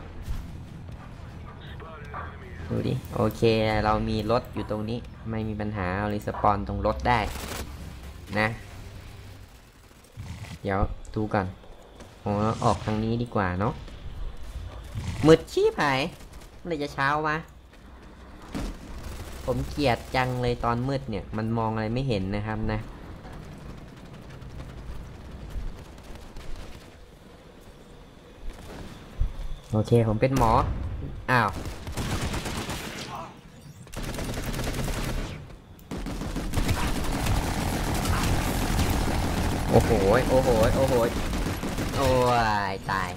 ดูดิโอเคเรามีรถอยู่ตรงนี้ไม่มีปัญหาเอารีสปอนตรงรถได้นะเดี๋ยวดูก่อนออกทางนี้ดีกว่าเนาะมืดชีพหายเมื่อไรจะเช้าวะผมเกลียดจังเลยตอนมืดเนี่ยมันมองอะไรไม่เห็นนะครับนะโอเคผมเป็นหมออ้าวโอ้โหโอ้ยตาย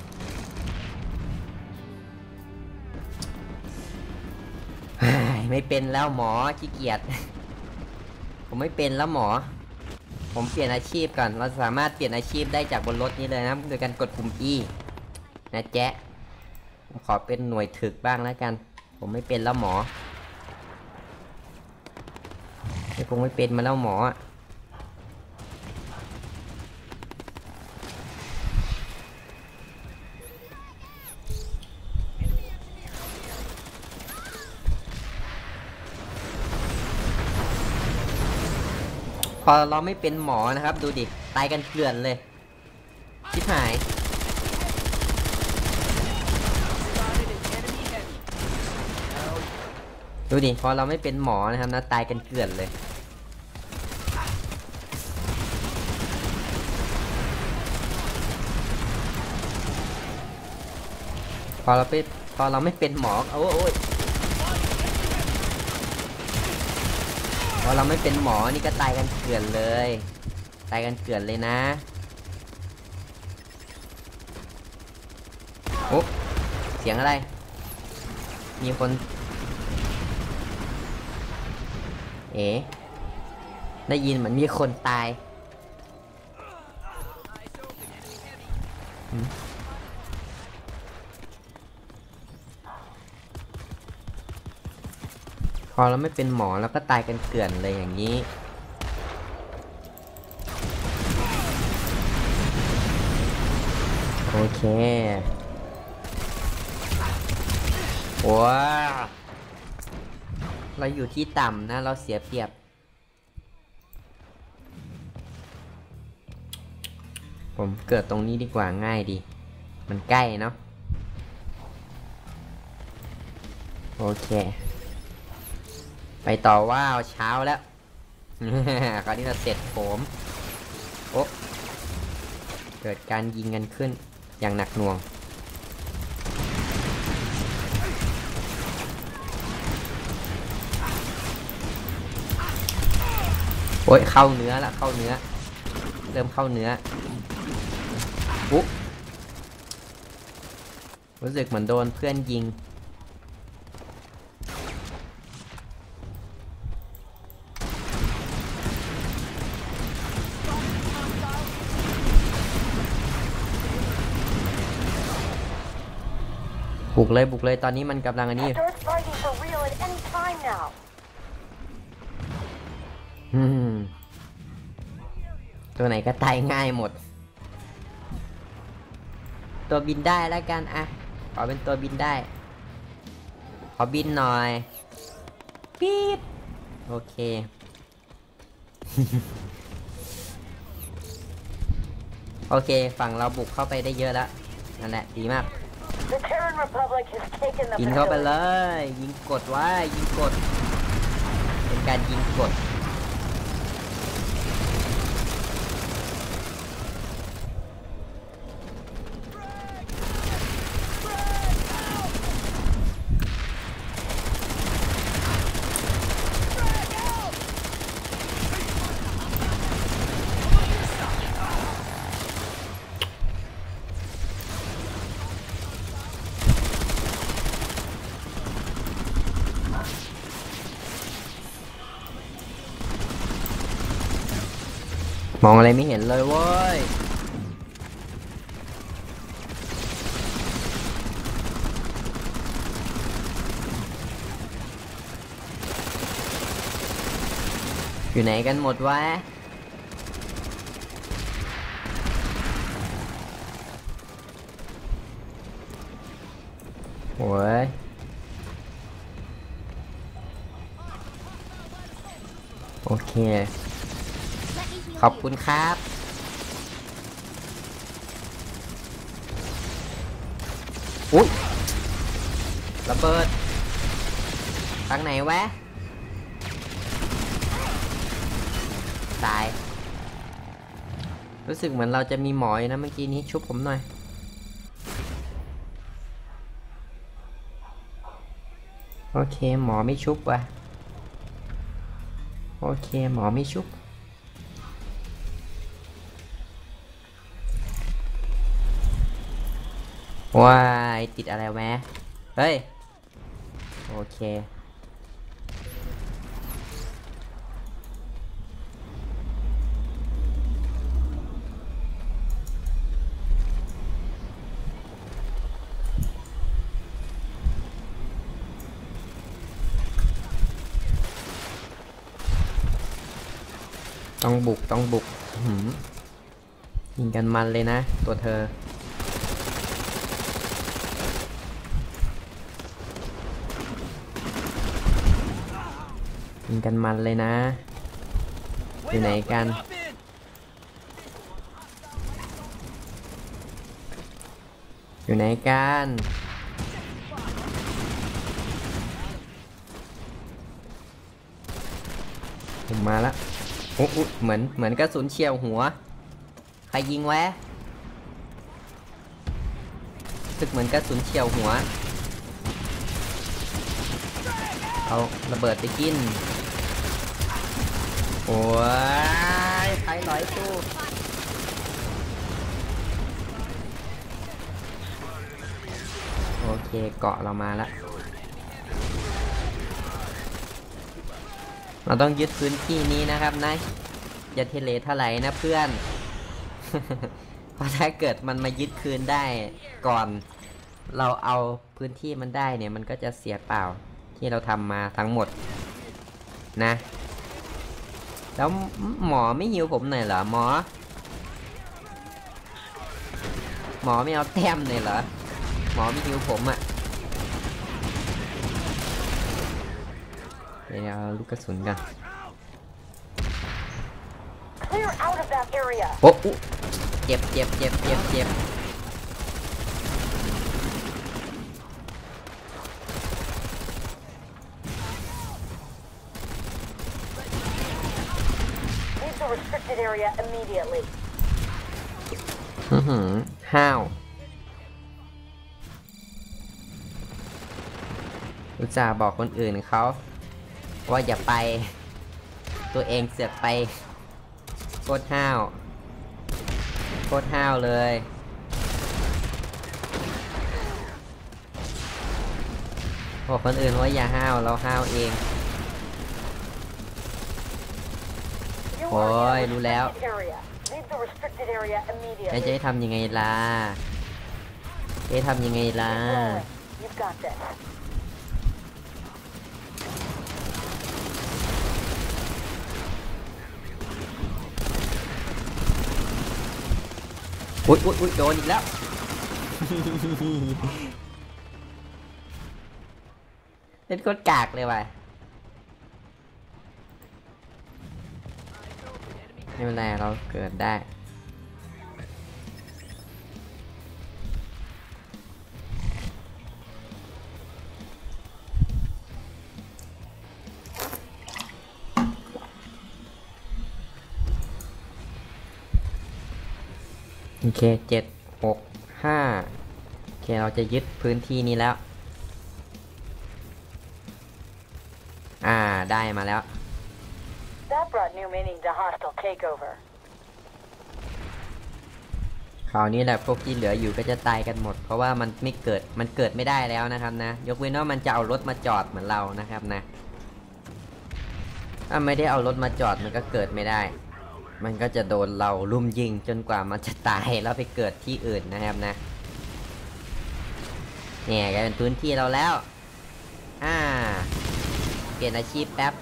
ไม่เป็นแล้วหมอขี้เกียจผมไม่เป็นแล้วหมอผมเปลี่ยนอาชีพก่อนเราสามารถเปลี่ยนอาชีพได้จากบนรถนี้เลยนะโดยการกดปุ่ม E นะแจ๊ะผมขอเป็นหน่วยถึกบ้างแล้วกันผมไม่เป็นแล้วหมอผมไม่เป็นมาแล้วหมอพอเราไม่เป็นหมอนะครับดูดิตายกันเกลื่อนเลยชิบหายดูดิพอเราไม่เป็นหมอนะครับนะตายกันเกลื่อนเลยพอเราไม่เป็นหมอโอ้ยพอเราไม่เป็นหมอนี่ก็ตายกันเกลื่อนเลยตายกันเกลื่อนเลยนะโอ้เสียงอะไรมีคนได้ยินเหมือนมีคนตายพอเราไม่เป็นหมอเราก็ตายกันเกลื่อนเลยอย่างนี้โอเคว้าเราอยู่ที่ต่ำนะเราเสียเปรียบผมเกิดตรงนี้ดีกว่าง่ายดีมันใกล้เนาะโอเคไปต่อว่าเช้าแล้ว คราวนี้เราเสร็จผมโอ้เกิดการยิงกันขึ้นอย่างหนักหน่วงโอ้ยเข้าเนื้อแล้วเข้าเนื้อเริ่มเข้าเนื้อปุ๊บรู้สึกเหมือนโดนเพื่อนยิงบุกเลยตอนนี้มันกำลังอันนี้ตัวไหนก็ตายง่ายหมดตัวบินได้แล้วกันอ่ะขอเป็นตัวบินได้ขอบินหน่อยปี๊ดโอเค โอเคฝั่งเราบุกเข้าไปได้เยอะแล้วนั่นแหละดีมากยิงเข้าไปเลยยิงกดไว้ยิงกดเป็นการยิงกดมองอะไรไม่เห็นเลยเว้ยอยู่ไหนกันหมดวะโอ้ยโอเคขอบคุณครับอุ๊ยระเบิดทางไหนวะตายรู้สึกเหมือนเราจะมีหมอยนะเมื่อกี้นี้ชุบผมหน่อยโอเคหมอไม่ชุบว่ะโอเคหมอไม่ชุบว้ายติดอะไรแม่เฮ้ยโอเคต้องบุกยิงกันมันเลยนะตัวเธอยิงกันมันเลยนะอยู่ไหนกันอยู่ไหนกันผมมาแล้วโอ้เหมือนกระสุนเฉียวหัวใครยิงแวะสึกเหมือนกระสุนเฉียวหัวเอาระเบิดไปกินโอ้ยใครร้อยตู้โอเคเกาะเรามาแล้วเราต้องยึดพื้นที่นี้นะครับนะอย่าเทเลเท่าไหร่นะเพื่อน เพราะถ้าเกิดมันมายึดคืนได้ก่อนเราเอาพื้นที่มันได้เนี่ยมันก็จะเสียเปล่าที่เราทำมาทั้งหมดนะแล้วหมอไม่หิวผมหน่อยเหรอหมอไม่เอาแต้มหน่อยเหรอหมอไม่หิวผมอ่ะเดี๋ยวเอาลูกกระสุนกันโอ้เจ็บ Restricted area immediately. ห้าวอุตส่าห์บอกคนอื่นเขาว่าอย่าไปตัวเองเสือกไปโคตรห้าวเลยบอกคนอื่นว่าอย่าห้าวเราห้าวเองโอ้ยรู้แล้วจะทำยังไงล่ะอุ๊ยโดนอีกแล้ว เล่นโคตรกากเลยว่ะไม่เป็นไรเราเกิดได้โอเค7 6 5โอเคเราจะยึดพื้นที่นี้แล้วได้มาแล้ว That brought new meaning to hostile takeover. คราวนี้แหละพวกที่เหลืออยู่ก็จะตายกันหมดเพราะว่ามันเกิดไม่ได้แล้วนะครับนะยกเว้นว่ามันจะเอารถมาจอดเหมือนเรานะครับนะถ้าไม่ได้เอารถมาจอดมันก็เกิดไม่ได้มันก็จะโดนเราลุมยิงจนกว่ามันจะตายแล้วไปเกิดที่อื่นนะครับนะเนี่ยกลายเป็นพื้นที่เราแล้วเปลี่ยนอาชีพแป๊บ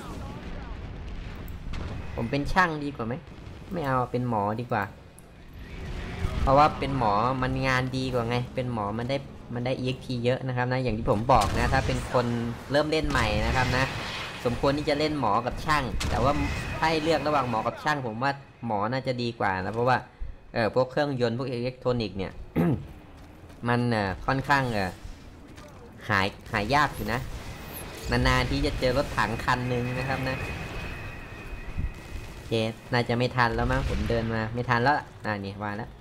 ผมเป็นช่างดีกว่าไหมไม่เอาเป็นหมอดีกว่าเพราะว่าเป็นหมอมันงานดีกว่าไงเป็นหมอมันได้ EXP เยอะนะครับนะอย่างที่ผมบอกนะถ้าเป็นคนเริ่มเล่นใหม่นะครับนะสมควรที่จะเล่นหมอกับช่างแต่ว่าถ้าให้เลือกระหว่างหมอกับช่างผมว่าหมอน่าจะดีกว่านะเพราะว่าพวกเครื่องยนต์พวกอิเล็กทรอนิกส์เนี่ย มันค่อนข้างหายากอยู่นะนานๆที่จะเจอรถถังคันหนึ่งนะครับนะน่าจะไม่ทันแล้วมั้งผมเดินมาไม่ทันแล้วนี่ว่าแล้ว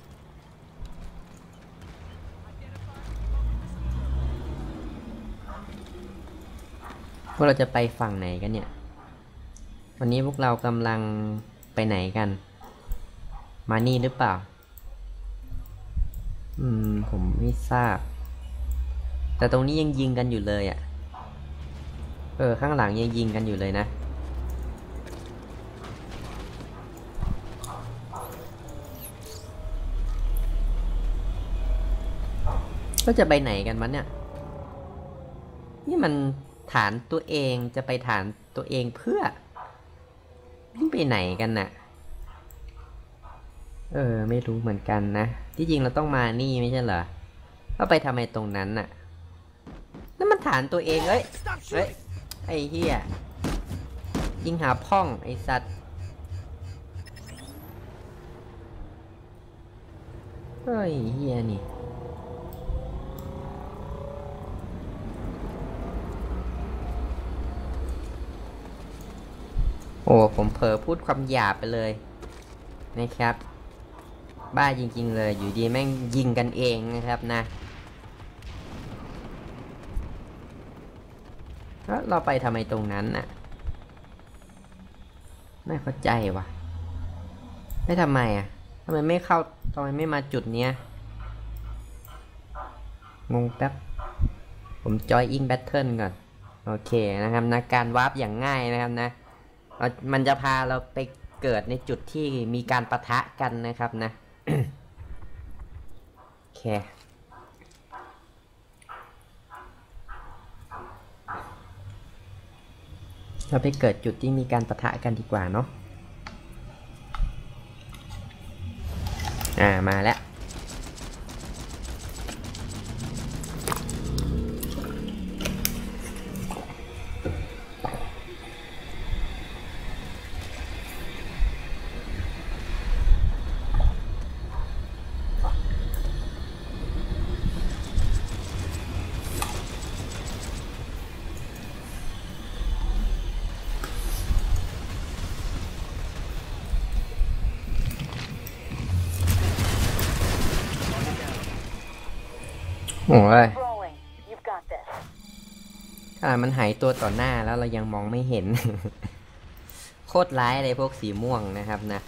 พวกเราจะไปฝั่งไหนกันเนี่ยวันนี้พวกเรากำลังไปไหนกันมานี่หรือเปล่าผมไม่ทราบแต่ตรงนี้ยังยิงกันอยู่เลยข้างหลังยังยิงกันอยู่เลยนะก็จะไปไหนกันมันเนี่ยนี่มันฐานตัวเองจะไปฐานตัวเองเพื่อวิ่งไปไหนกันน่ะไม่รู้เหมือนกันนะที่จริงเราต้องมานี่ไม่ใช่เหรอก็ไปทำไมตรงนั้นน่ะนั่นมันฐานตัวเองเฮ้ยไอ้เหี้ยยิงหาพ่องไอ้สัตว์เฮ้ยเหี้ยนี่โอ้ผมเผลอพูดความหยาบไปเลยนะครับบ้าจริงๆเลยอยู่ดีแม่งยิงกันเองนะครับนะแล้วเราไปทำไมตรงนั้นน่ะไม่เข้าใจวะไม่ทำไมอ่ะทำไมไม่เข้าทำไมไม่มาจุดเนี้ยงงแป๊บผมจอยอิงแบทเทิลก่อนโอเคนะครับนะการวาร์ปอย่างง่ายนะครับนะมันจะพาเราไปเกิดในจุดที่มีการปะทะกันนะครับนะ โอเคเราไปเกิดจุดที่มีการปะทะกันดีกว่าเนาะมาแล้วโอ้ย Rolling. You've got this. มันหายตัวต่อหน้าแล้วเรายังมองไม่เห็น โคตรร้ายเลยพวกสีม่วงนะครับนะ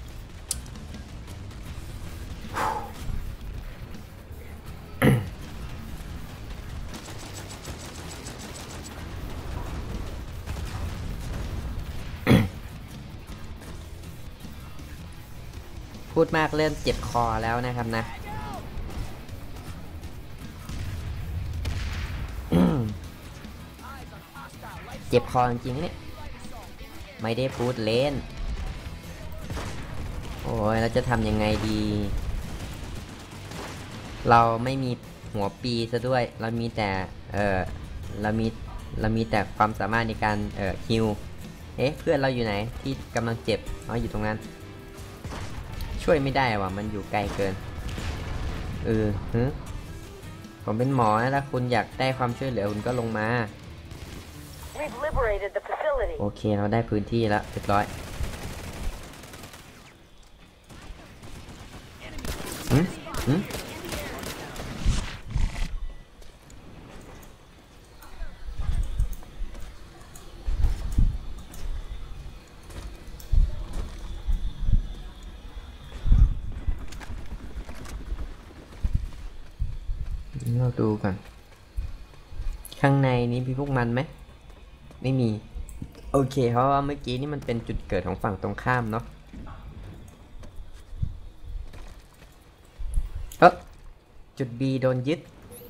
พูดมากเริ่มเจ็บคอแล้วนะครับนะ เจ็บคอจริงๆเนี่ยไม่ได้พูดเล่นโอ้ยเราจะทำยังไงดี เราไม่มีหัวปีซะด้วยเรามีแต่เรามีแต่ความสามารถในการฮิลเพื่อนเราอยู่ไหนที่กำลังเจ็บอยู่ตรงนั้นช่วยไม่ได้ว่ะมันอยู่ไกลเกินผมเป็นหมอนะถ้าคุณอยากได้ความช่วยเหลือคุณก็ลงมาโอเคเราได้พื้นที่แล้วเรียบร้อยเราดูก่อนข้างในนี้มีพวกมันไหมไม่มีโอเคเพราะว่าเมื่อกี้นี่มันเป็นจุดเกิดของฝั่งตรงข้ามเนาะจุด B โดนยึด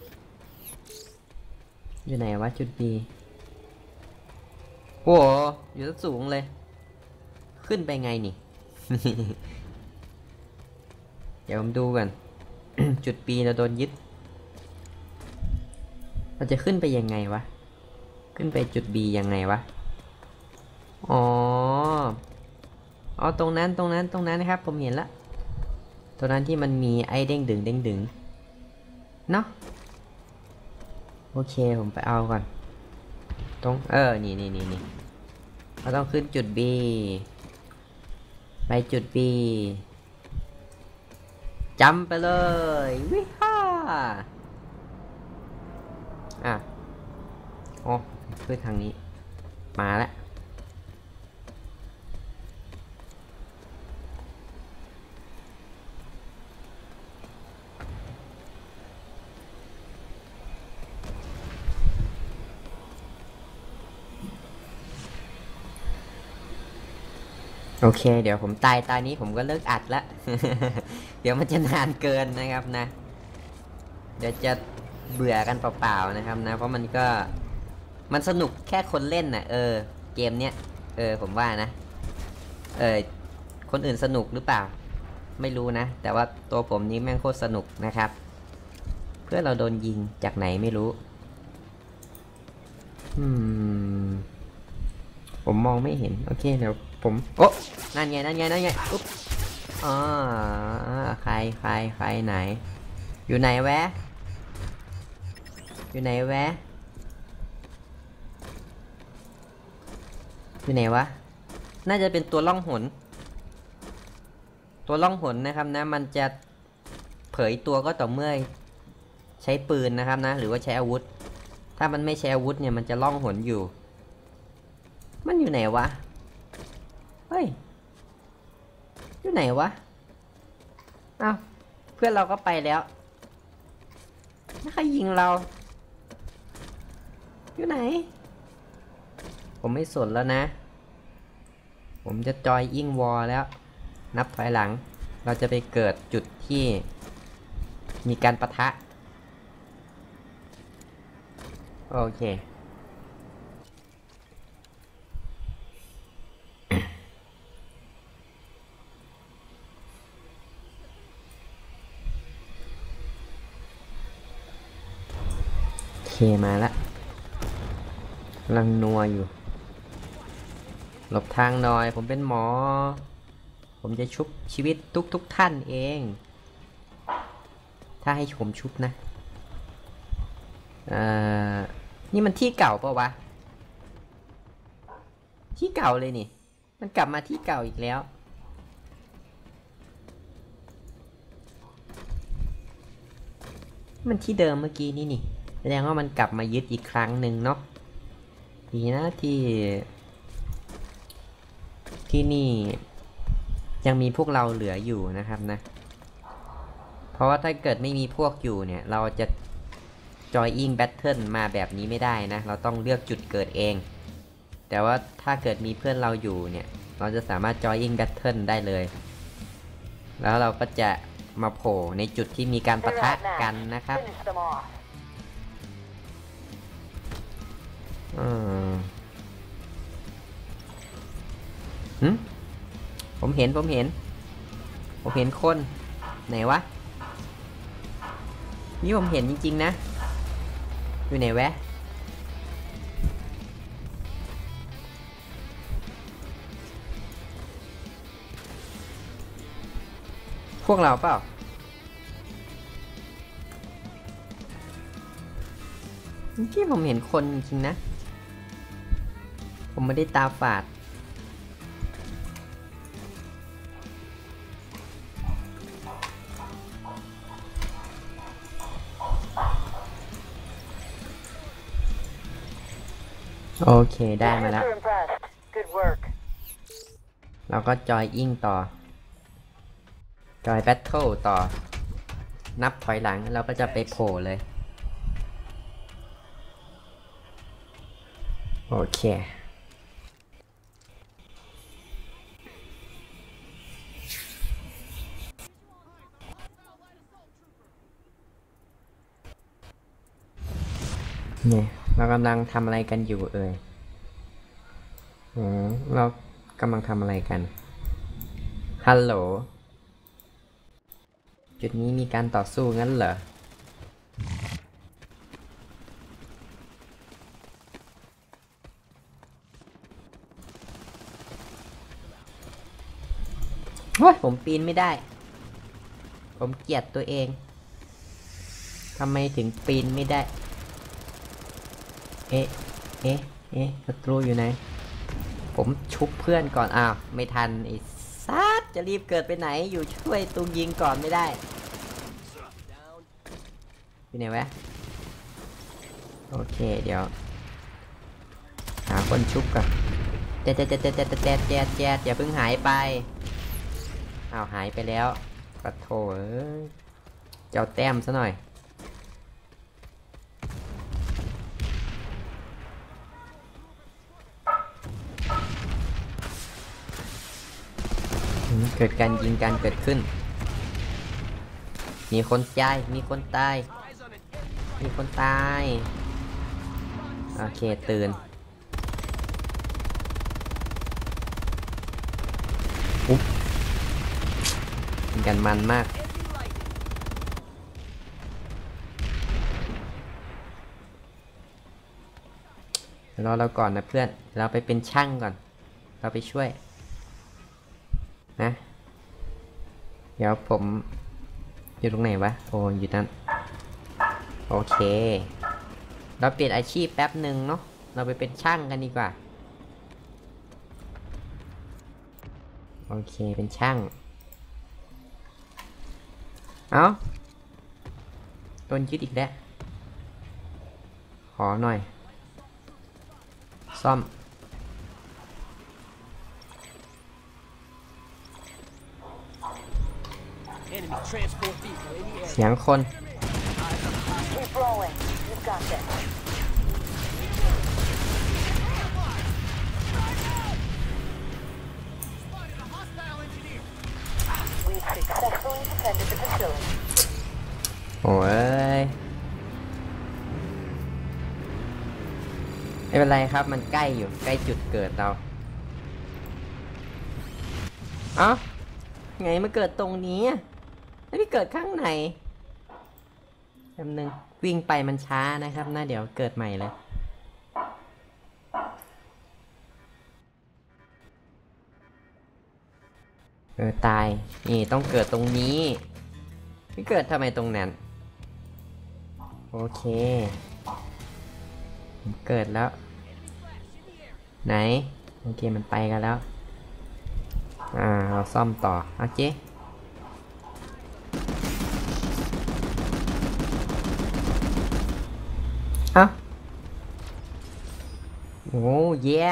อยู่ไหนวะจุด B โอ้โหอยู่สูงเลยขึ้นไปไงนี่ เดี๋ยวผมดูกัน จุด B เราโดนยึดเราจะขึ้นไปยังไงวะขึ้นไปจุด B ยังไงวะอ๋อตรงนั้นนะครับผมเห็นละตรงนั้นที่มันมีไอ้เด้งดึงเนาะโอเคผมไปเอาก่อนตรงนี่เราต้องขึ้นจุด B ไปจุด B จำไปเลยวิฮ่าขึ้นทางนี้มาแล้วโอเคเดี๋ยวผมตายนี้ผมก็เลิกอัดละ เดี๋ยวมันจะนานเกินนะครับนะเดี๋ยวจะเบื่อกันเปล่าๆนะครับนะเพราะมันสนุกแค่คนเล่นน่ะเกมเนี้ยผมว่านะคนอื่นสนุกหรือเปล่าไม่รู้นะแต่ว่าตัวผมนี้แม่งโคตรสนุกนะครับเพื่อเราโดนยิงจากไหนไม่รู้ผมมองไม่เห็นโอเคเดี๋ยวผมนั่นไงอุ๊บใครไหนอยู่ไหนแวะอยู่ไหนวะน่าจะเป็นตัวล่องหนนะครับนะมันจะเผยตัวก็ต่อเมื่อใช้ปืนนะครับนะหรือว่าใช้อาวุธถ้ามันไม่ใช้อาวุธเนี่ยมันจะล่องหนอยู่มันอยู่ไหนวะเฮ้ยอยู่ไหนวะอ้าวเพื่อนเราก็ไปแล้วแล้วใครยิงเราอยู่ไหนผมไม่สนแล้วนะผมจะจอยอิงวอลแล้วนับถอยหลังเราจะไปเกิดจุดที่มีการปะทะโอเคมาละกำลังนัวอยู่หลบทางหน่อยผมเป็นหมอผมจะชุบชีวิตทุกท่านเองถ้าให้ผมชุบนะนี่มันที่เก่าเปล่าวะที่เก่าเลยนี่มันกลับมาที่เก่าอีกแล้วมันที่เดิมเมื่อกี้นี่แสดงว่ามันกลับมายึดอีกครั้งหนึ่งเนาะดีนะที่นี่ยังมีพวกเราเหลืออยู่นะครับนะเพราะว่าถ้าเกิดไม่มีพวกอยู่เนี่ยเราจะjoin battle มาแบบนี้ไม่ได้นะเราต้องเลือกจุดเกิดเองแต่ว่าถ้าเกิดมีเพื่อนเราอยู่เนี่ยเราจะสามารถjoin battle ได้เลยแล้วเราก็จะมาโผล่ในจุดที่มีการปะทะกันนะครับผมเห็นคนไหนวะนี่ผมเห็นจริงๆนะอยู่ไหนแวะพวกเราเปล่าที่ผมเห็นคนจริงๆนะผมไม่ได้ตาฝาดโอเคได้มาแล้วเราก็จอยอิงต่อจอยแบทเทิลต่อนับถอยหลังเราก็จะไปโผล่เลยโอเคเนี่ยเรากำลังทำอะไรกันอยู่เอ่ยเรากำลังทำอะไรกันฮัลโหลจุดนี้มีการต่อสู้งั้นเหรอโอ้ยผมปีนไม่ได้ผมเกลียดตัวเองทำไมถึงปีนไม่ได้ศัตรูอยู่ไหนผมชุบเพื่อนก่อนอ้าวไม่ทันไอ้ซัดจะรีบเกิดไปไหนอยู่ช่วยตุงยิงก่อนไม่ได้อยู่ไหนวะโอเคเดี๋ยวหาคนชุบก่อนแจ๊ดอย่าเพิ่งหายไปอ้าวหายไปแล้วกระโถเจ้าแต้มซะหน่อยเกิดการยิงกันเกิดขึ้นมีคนตายโอเคตื่นอุ๊บยิงกันมันมากรอเราก่อนนะเพื่อนเราไปเป็นช่างก่อนเราไปช่วยนะเดี๋ยวผมอยู่ตรงไหนวะโอ้อยู่นั่นโอเคเราเปลี่ยนอาชีพแป๊บหนึ่งเนาะเราไปเป็นช่างกันดีกว่าโอเคเป็นช่างเอาโดนยึดอีกแล้วขอหน่อยซ่อมเสียงคน Keep rolling. You've got this. We've successfully defended the facility. โอ้ยไม่เป็นไรครับมันใกล้อยู่ใกล้จุดเกิดเราเอ้าไงมาเกิดตรงนี้แล้วพี่เกิดข้างในแป๊บนึงวิ่งไปมันช้านะครับนะเดี๋ยวเกิดใหม่เลยตายนี่ต้องเกิดตรงนี้พี่เกิดทำไมตรงนั้นโอเคผมเกิดแล้วไหนโอเคมันไปกันแล้วเราซ่อมต่อโอเคโอ้เย่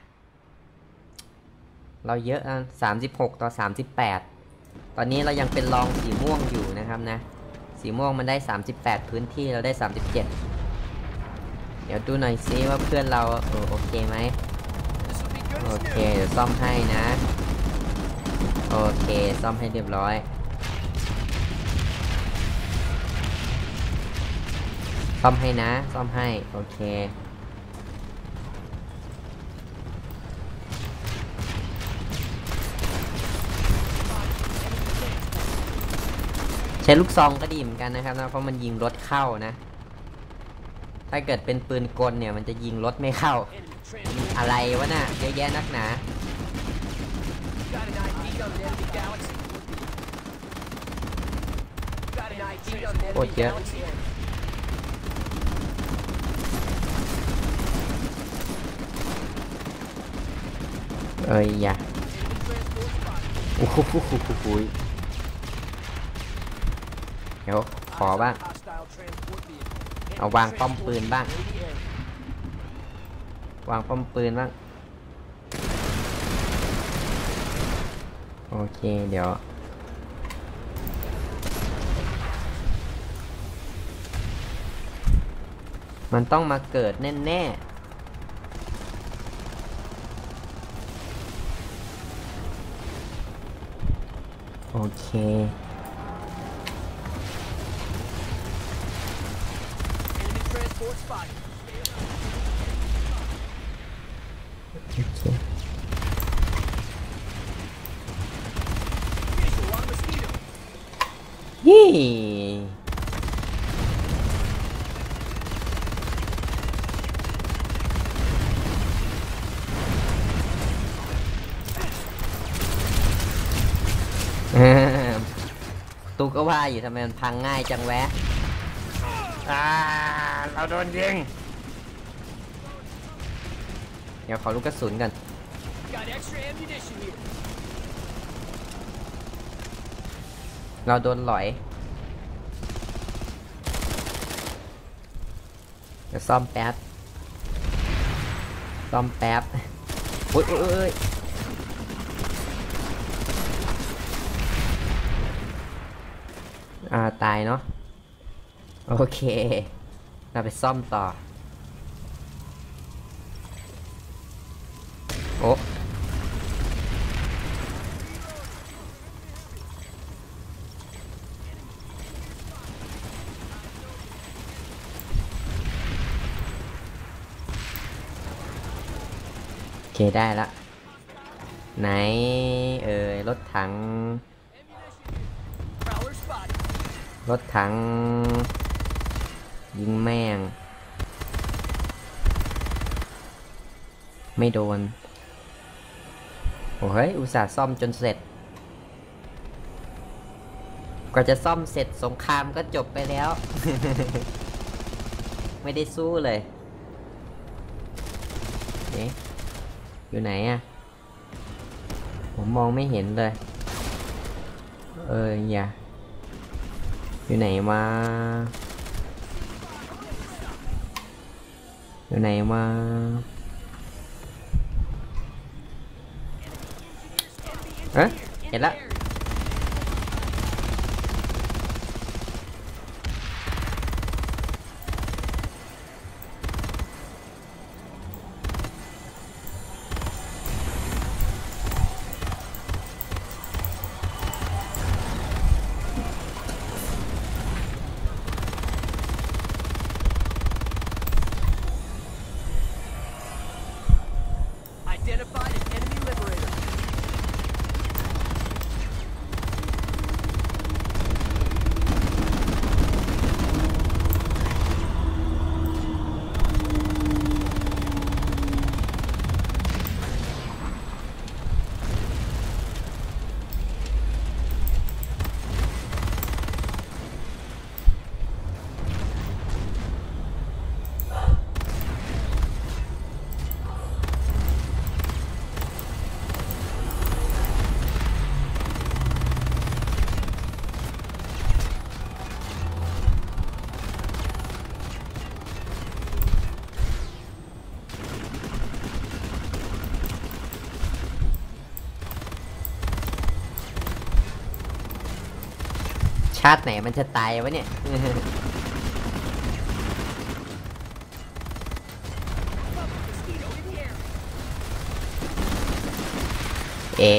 เราเยอะนะ36 ต่อ 38ตอนนี้เรายังเป็นรองสีม่วงอยู่นะครับนะสีม่วงมันได้38พื้นที่เราได้37เดี๋ยวดูหน่อยซิว่าเพื่อนเราโอเคไหมโอเคเดี๋ยวซ่อมให้นะโอเคซ่อมให้เรียบร้อยซ่อมให้นะซ่อมให้โอเคใช้ลูกซองก็ดีเหมือนกันนะครับนะเพราะมันยิงรถเข้านะถ้าเกิดเป็นปืนกลเนี่ยมันจะยิงรถไม่เข้าอะไรวะน่ะเยอะแยะนักหนาโคตรเยอะอย่าโอ้โหเดี๋ยวขอบ้างเอาวางป้อมปืนบ้างวางป้อมปืนบ้างโอเคเดี๋ยวมันต้องมาเกิดแน่ๆโอเคยี่ตูก็ว่าอยู่ทำไมมันพังง่ายจังแวะเราโดนยิงเดี๋ยวขอลูกกระสุนกันเราโดนหลอยเดี๋ยวซ่อมแป๊บโอ้ยตายเนาะโอเคเราไปซ่อมต่อโอ้โอเคได้ละไหนรถถังยิงแม่งไม่โดนโอ้ยอุตส่าห์ซ่อมจนเสร็จกว่าจะซ่อมเสร็จสงครามก็จบไปแล้ว ไม่ได้สู้เลยอยู่ไหนอะผมมองไม่เห็นเลยอย่าอยู่ไหนมาเห็นละาติไหนมันจะตายวะเนี่ย เอ๋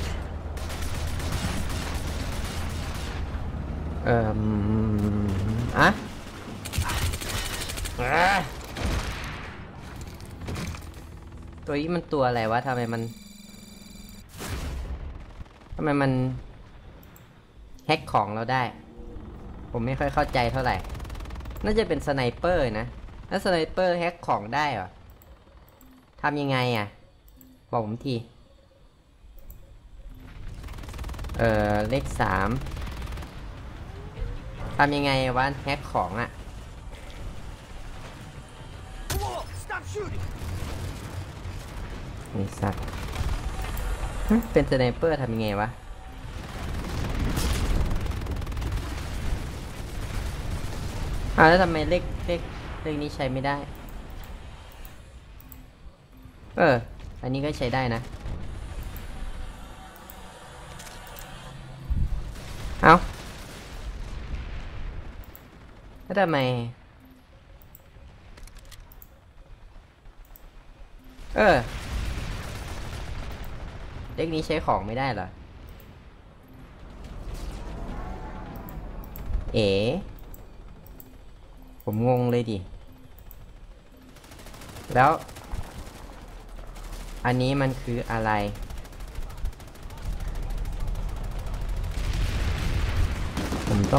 อะตัวนี้มันตัวอะไรวะทำไมมันแฮกของเราได้ผมไม่ค่อยเข้าใจเท่าไหร่น่าจะเป็นสไนเปอร์นะแล้วสไนเปอร์แฮกของได้เหรอทำยังไงอ่ะบอกผมทีเลข3ทำยังไงวะแฮกของอ่ะนี่สัตว์เป็นสไนเปอร์ทำยังไงวะแล้วทำไมเลขนี้ใช้ไม่ได้อันนี้ก็ใช้ได้นะแล้วทำไมเลขนี้ใช้ของไม่ได้เหรอผมงงเลยดิแล้วอันนี้มันคืออะไรผมต้อง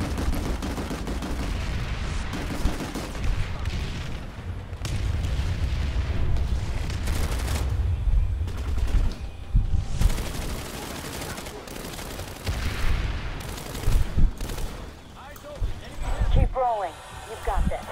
Keep rolling. You've got this.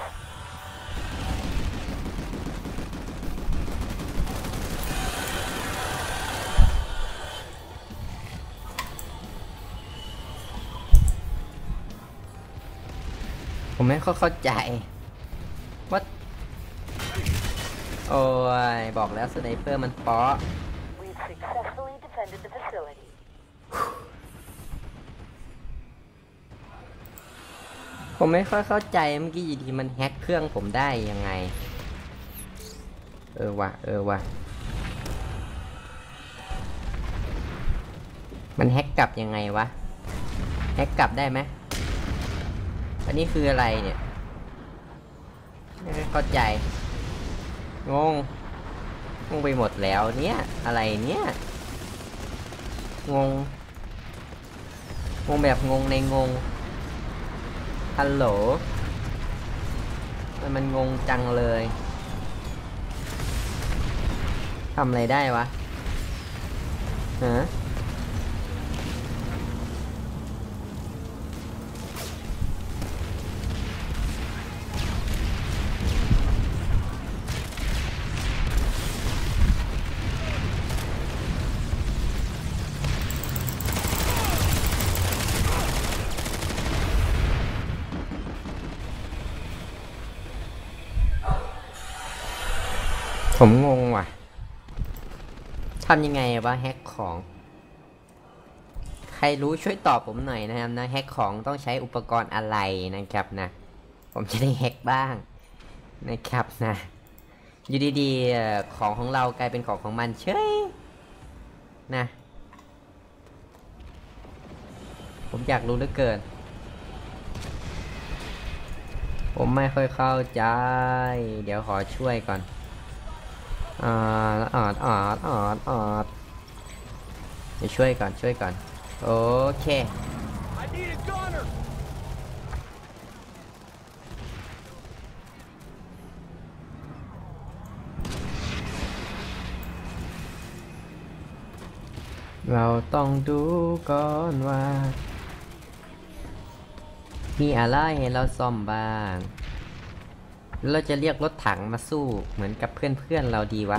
ผมไม่เข้าใจว่าโอ้ยบอกแล้วสไนเปอร์มันเปาะ We've successfully defended the facility. ผมไม่ค่อยเข้าใจเมื่อกี้อยู่ดีมันแฮกเครื่องผมได้ยังไงว่ะมันแฮกกลับยังไงวะแฮกกลับได้ไหมอันนี้คืออะไรเนี่ยไม่เข้าใจงงไปหมดแล้วเนี่ยอะไรเนี่ยงงแบบงงในงงฮัลโหลมันงงจังเลยทำอะไรได้วะฮะผมงงว่ะทำยังไงวะแฮกของใครรู้ช่วยตอบผมหน่อยนะครับนะแฮกของต้องใช้อุปกรณ์อะไรนะครับนะผมจะได้แฮกบ้างนะครับนะอยู่ดีๆของเรากลายเป็นของมันเฉยนะผมอยากรู้เหลือเกินผมไม่ค่อยเข้าใจเดี๋ยวขอช่วยก่อนออดเดี๋ยวช่วยก่อนโอเคเราต้องดูก่อนว่ามีอะไรให้เราซ่อมบ้างเราจะเรียกรถถังมาสู้เหมือนกับเพื่อนเราดีวะ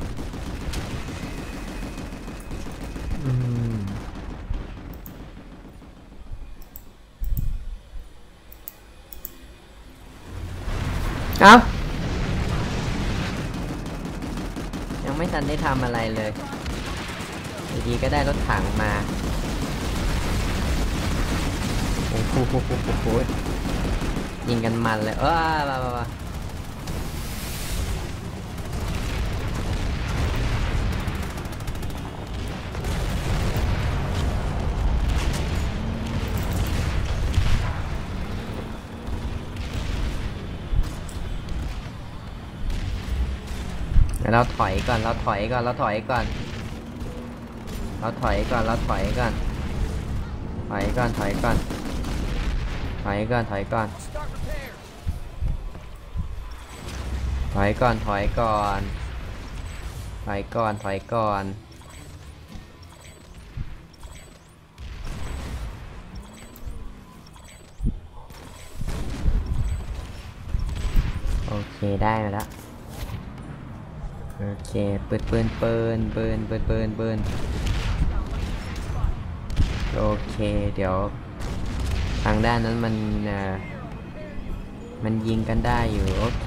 ยังไม่ทันได้ทำอะไรเลยดีๆก็ได้รถถังมาโอ้โหยิงกันมันเลยมาเราถอยก่อนถอยก่อนถอยก่อนถอยก่อนถอยก่อนถอยก่อนถอยก่อนถอยก่อนถอยก่อนถอยก่อนถอยก่อนถอยก่อนถอยก่อนโอเคได้มาแล้วโอเคปืนโอเคเดี๋ยวทางด้านนั้นมันยิงกันได้อยู่โอเค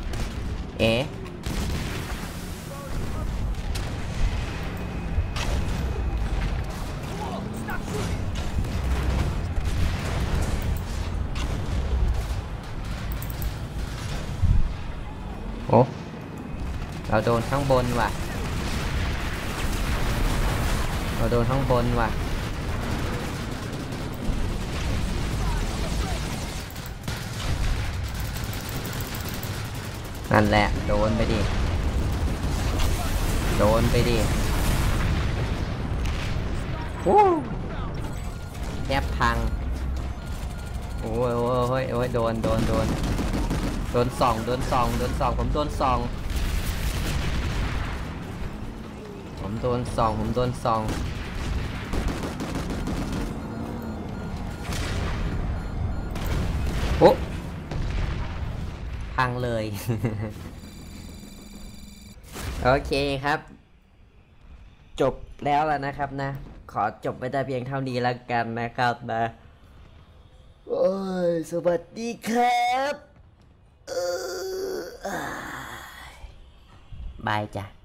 โอ้เราโดนข้างบนว่ะนั่นแหละโดนไปดิโอ้แทบพังโอ้ยโดนส่องผมโดนส่องโอ้พังเลย โอเคครับจบแล้วล่ะนะครับนะขอจบไปแต่เพียงเท่านี้แล้วกันนะครับนะโอ้ยสวัสดีครับบายจ้ะ